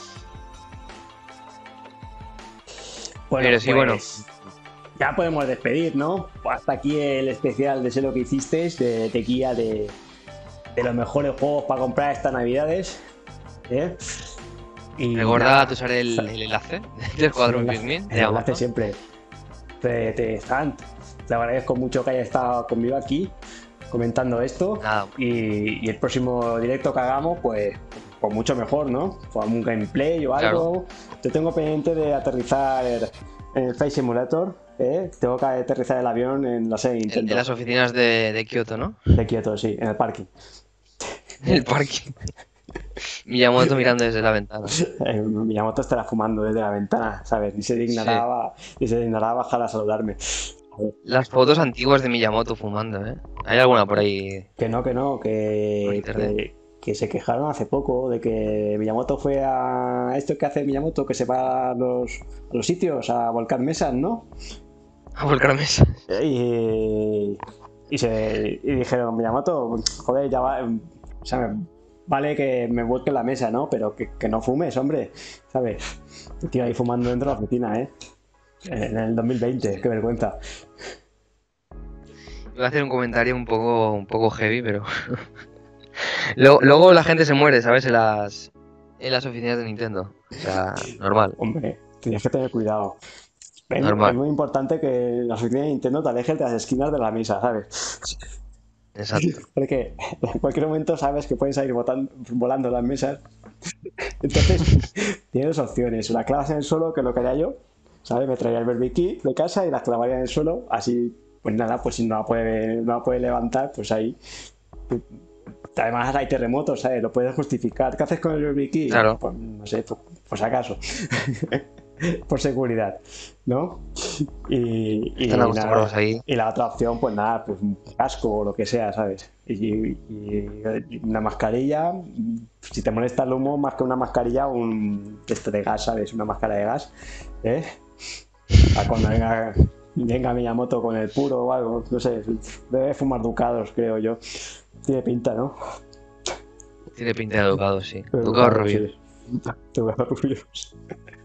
Speaker 1: Bueno,
Speaker 2: Pero sí, bueno,
Speaker 1: pues ya podemos despedir, ¿no? Hasta aquí el especial de Sé lo que hiciste, de, de guía de, de los mejores juegos para comprar estas navidades. ¿eh? Y
Speaker 2: recuerda
Speaker 1: nada,
Speaker 2: usar el, el enlace del Escuadrón Pikmin
Speaker 1: el
Speaker 2: de
Speaker 1: enlace
Speaker 2: Amazon.
Speaker 1: siempre. Te, te, Stan, te agradezco mucho que hayas estado conmigo aquí comentando esto.
Speaker 2: Nada,
Speaker 1: Y, y el próximo directo que hagamos, pues, pues mucho mejor, ¿no? Pues un gameplay o
Speaker 2: claro.
Speaker 1: algo. Yo tengo pendiente de aterrizar en el Flight Simulator. ¿eh? Tengo que aterrizar el avión en la sede de
Speaker 2: En, en
Speaker 1: Nintendo.
Speaker 2: las oficinas de, de Kioto, ¿no?
Speaker 1: De Kioto, sí, en el parking.
Speaker 2: En el parque. Miyamoto mirando desde la ventana.
Speaker 1: Eh, Miyamoto estará fumando desde la ventana, ¿sabes? Ni se dignará,
Speaker 2: Sí.
Speaker 1: ba- ni se dignará bajar a saludarme. A ver,
Speaker 2: Las fotos antiguas de Miyamoto fumando, ¿eh? ¿Hay alguna por ahí
Speaker 1: que no, que no,
Speaker 2: por
Speaker 1: que,
Speaker 2: internet?
Speaker 1: que, que se quejaron hace poco de que Miyamoto fue a esto que hace Miyamoto, que se va a los, a los sitios a volcar mesas, ¿no?
Speaker 2: A volcar mesa.
Speaker 1: Y, y, se, y dijeron, Miyamoto, joder, ya va, o sea, me- vale que me vuelque la mesa, ¿no? Pero que, que no fumes, hombre, ¿sabes? El tío ahí fumando dentro de la oficina, ¿eh? En el dos mil veinte, qué vergüenza.
Speaker 2: Iba a hacer un comentario un poco, un poco heavy, pero. Luego, luego la gente se muere, ¿sabes? En las, en las oficinas de Nintendo. O sea, normal,
Speaker 1: Hombre, tienes que tener cuidado. Es, es
Speaker 2: normal.
Speaker 1: muy importante que en las oficinas de Nintendo te alejes de las esquinas de la mesa, ¿sabes?
Speaker 2: Exacto.
Speaker 1: Porque en cualquier momento sabes que pueden salir botan- volando las mesas. Entonces, tienes dos opciones. La clavas en el suelo, que es lo que haría yo, ¿sabes? Me traía el barbecue de casa y la clavaría en el suelo. Así, pues nada, pues si no la puede, no la puede levantar, pues ahí. Además hay terremotos, ¿sabes? Lo puedes justificar. ¿Qué haces con el wiki?
Speaker 2: Claro.
Speaker 1: Pues no sé, pues, pues acaso. Por seguridad, ¿no? Y, y
Speaker 2: Están acostumbrados
Speaker 1: nada,
Speaker 2: ahí.
Speaker 1: y la otra opción, pues nada, pues un casco o lo que sea, ¿sabes? Y, y- y una mascarilla, si te molesta el humo, más que una mascarilla, un este de gas, ¿sabes? Una máscara de gas, ¿eh? Para cuando venga, venga Miyamoto con el puro o algo, no sé, debe fumar ducados, creo yo. Tiene pinta, ¿no?
Speaker 2: Tiene pinta de educado, sí.
Speaker 1: Pero
Speaker 2: Educado
Speaker 1: claro,
Speaker 2: rubio.
Speaker 1: sí. Ducados rubios.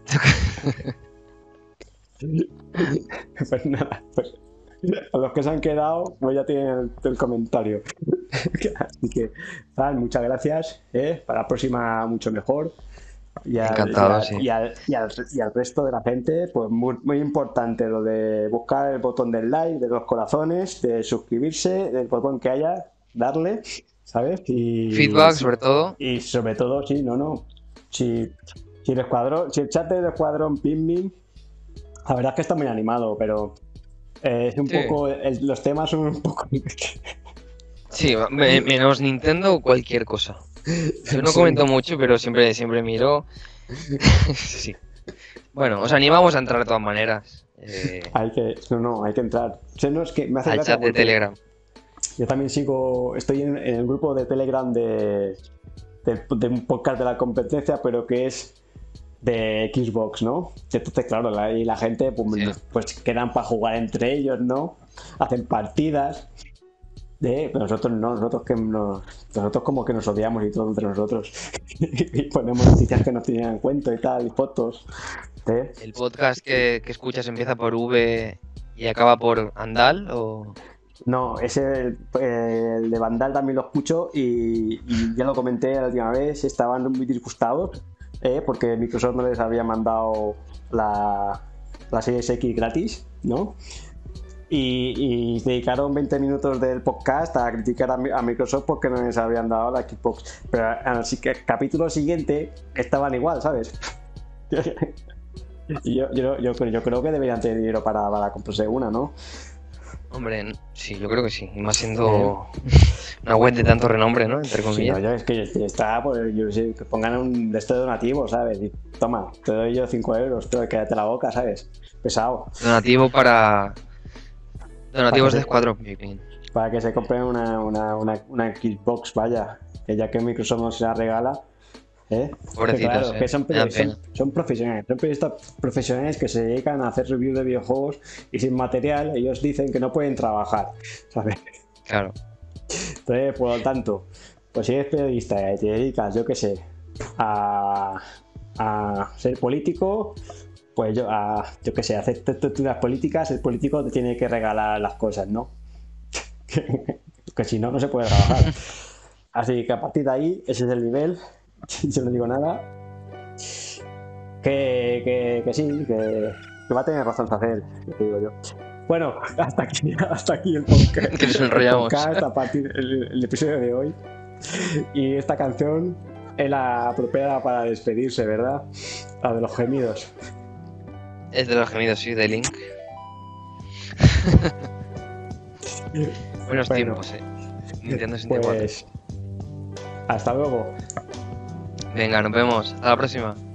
Speaker 1: Pues nada, pues a los que se han quedado, pues ya tienen el, el comentario. Así que, Fran, muchas gracias. ¿eh? Para la próxima, mucho mejor. Y al, y,
Speaker 2: Encantado,
Speaker 1: al,
Speaker 2: sí.
Speaker 1: y, al, y, al, y al resto de la gente, pues muy, muy importante lo de buscar el botón del like, de los corazones, de suscribirse, del botón que haya, darle, ¿sabes? Y,
Speaker 2: Feedback, sobre todo.
Speaker 1: y sobre todo, sí, no, no. Si, si el escuadrón, si el chat del escuadrón Pikmin, la verdad es que está muy animado, pero eh, es un
Speaker 2: Sí.
Speaker 1: poco, el- los temas son un poco.
Speaker 2: Sí, me- menos Nintendo o cualquier cosa. Yo no
Speaker 1: Sí.
Speaker 2: comento mucho, pero siempre, siempre miro. Sí. Bueno, os animamos a entrar de todas maneras. eh,
Speaker 1: Hay que, no, no, hay que entrar. O sea, no, es que me hace
Speaker 2: al
Speaker 1: gracia
Speaker 2: chat de
Speaker 1: porque
Speaker 2: Telegram.
Speaker 1: yo también sigo, estoy en, en el grupo de Telegram de, de, de un podcast de la competencia, pero que es de Xbox, ¿no? Entonces, claro, la, y la gente pues,
Speaker 2: Sí.
Speaker 1: pues quedan para jugar entre ellos, ¿no? Hacen partidas. De, pero nosotros no, nosotros que nos, nosotros como que nos odiamos y todo entre nosotros. Y ponemos noticias que nos tenían en cuenta y tal, y fotos. ¿eh?
Speaker 2: ¿El podcast que, que escuchas empieza por V y acaba por Andal? O...
Speaker 1: No, ese el, el de Vandal también lo escucho y, y ya lo comenté la última vez, estaban muy disgustados ¿eh? Porque Microsoft no les había mandado la, la Series X gratis, ¿no? Y, y dedicaron veinte minutos del podcast a criticar a, Mi- a Microsoft porque no les habían dado la Xbox. Pero al si- que- capítulo siguiente estaban igual, ¿sabes? Y yo, yo, yo, yo creo que deberían tener dinero para, para comprarse una, ¿no?
Speaker 2: Hombre, n- sí, yo creo que sí. Y más siendo una web de tanto renombre, ¿no? Entre
Speaker 1: Sí, no,
Speaker 2: comillas.
Speaker 1: yo, es que yo- está, pues, yo sé, que pongan un de este donativo, ¿sabes? Y toma, te doy yo cinco euros, te, quédate la boca, ¿sabes? Pesado.
Speaker 2: Donativo para. Donativos
Speaker 1: Para
Speaker 2: de
Speaker 1: que,
Speaker 2: Escuadrón Pikmin.
Speaker 1: para que se compren una, una, una, una Xbox, vaya, que ya que Microsoft no se la regala, ¿eh? Que
Speaker 2: Pobrecitos,
Speaker 1: claro,
Speaker 2: eh.
Speaker 1: que son,
Speaker 2: Me dan
Speaker 1: son,
Speaker 2: pena.
Speaker 1: son profesionales, son periodistas profesionales que se dedican a hacer reviews de videojuegos y sin material ellos dicen que no pueden trabajar, ¿sabes?
Speaker 2: Claro.
Speaker 1: Entonces, por lo tanto, pues si eres periodista y te dedicas, yo qué sé, a, a ser político, pues yo, a, yo qué sé, a hacer tertulias políticas, el político te tiene que regalar las cosas, ¿no? Que si no, no se puede trabajar. Así que a partir de ahí, ese es el nivel. Yo no digo nada. Que, que, que sí, que, que va a tener razón hacer, te digo yo. Bueno, hasta aquí, hasta aquí el podcast.
Speaker 2: Que nos
Speaker 1: El
Speaker 2: enrollamos.
Speaker 1: podcast a partir del el episodio de hoy. Y esta canción es la apropiada para despedirse, ¿verdad? La de los gemidos.
Speaker 2: Es de los gemidos, sí, de Link. Buenos
Speaker 1: Bueno,
Speaker 2: tiempos, eh. Nintendo sesenta y cuatro.
Speaker 1: pues hasta luego.
Speaker 2: Venga, nos vemos. Hasta la próxima.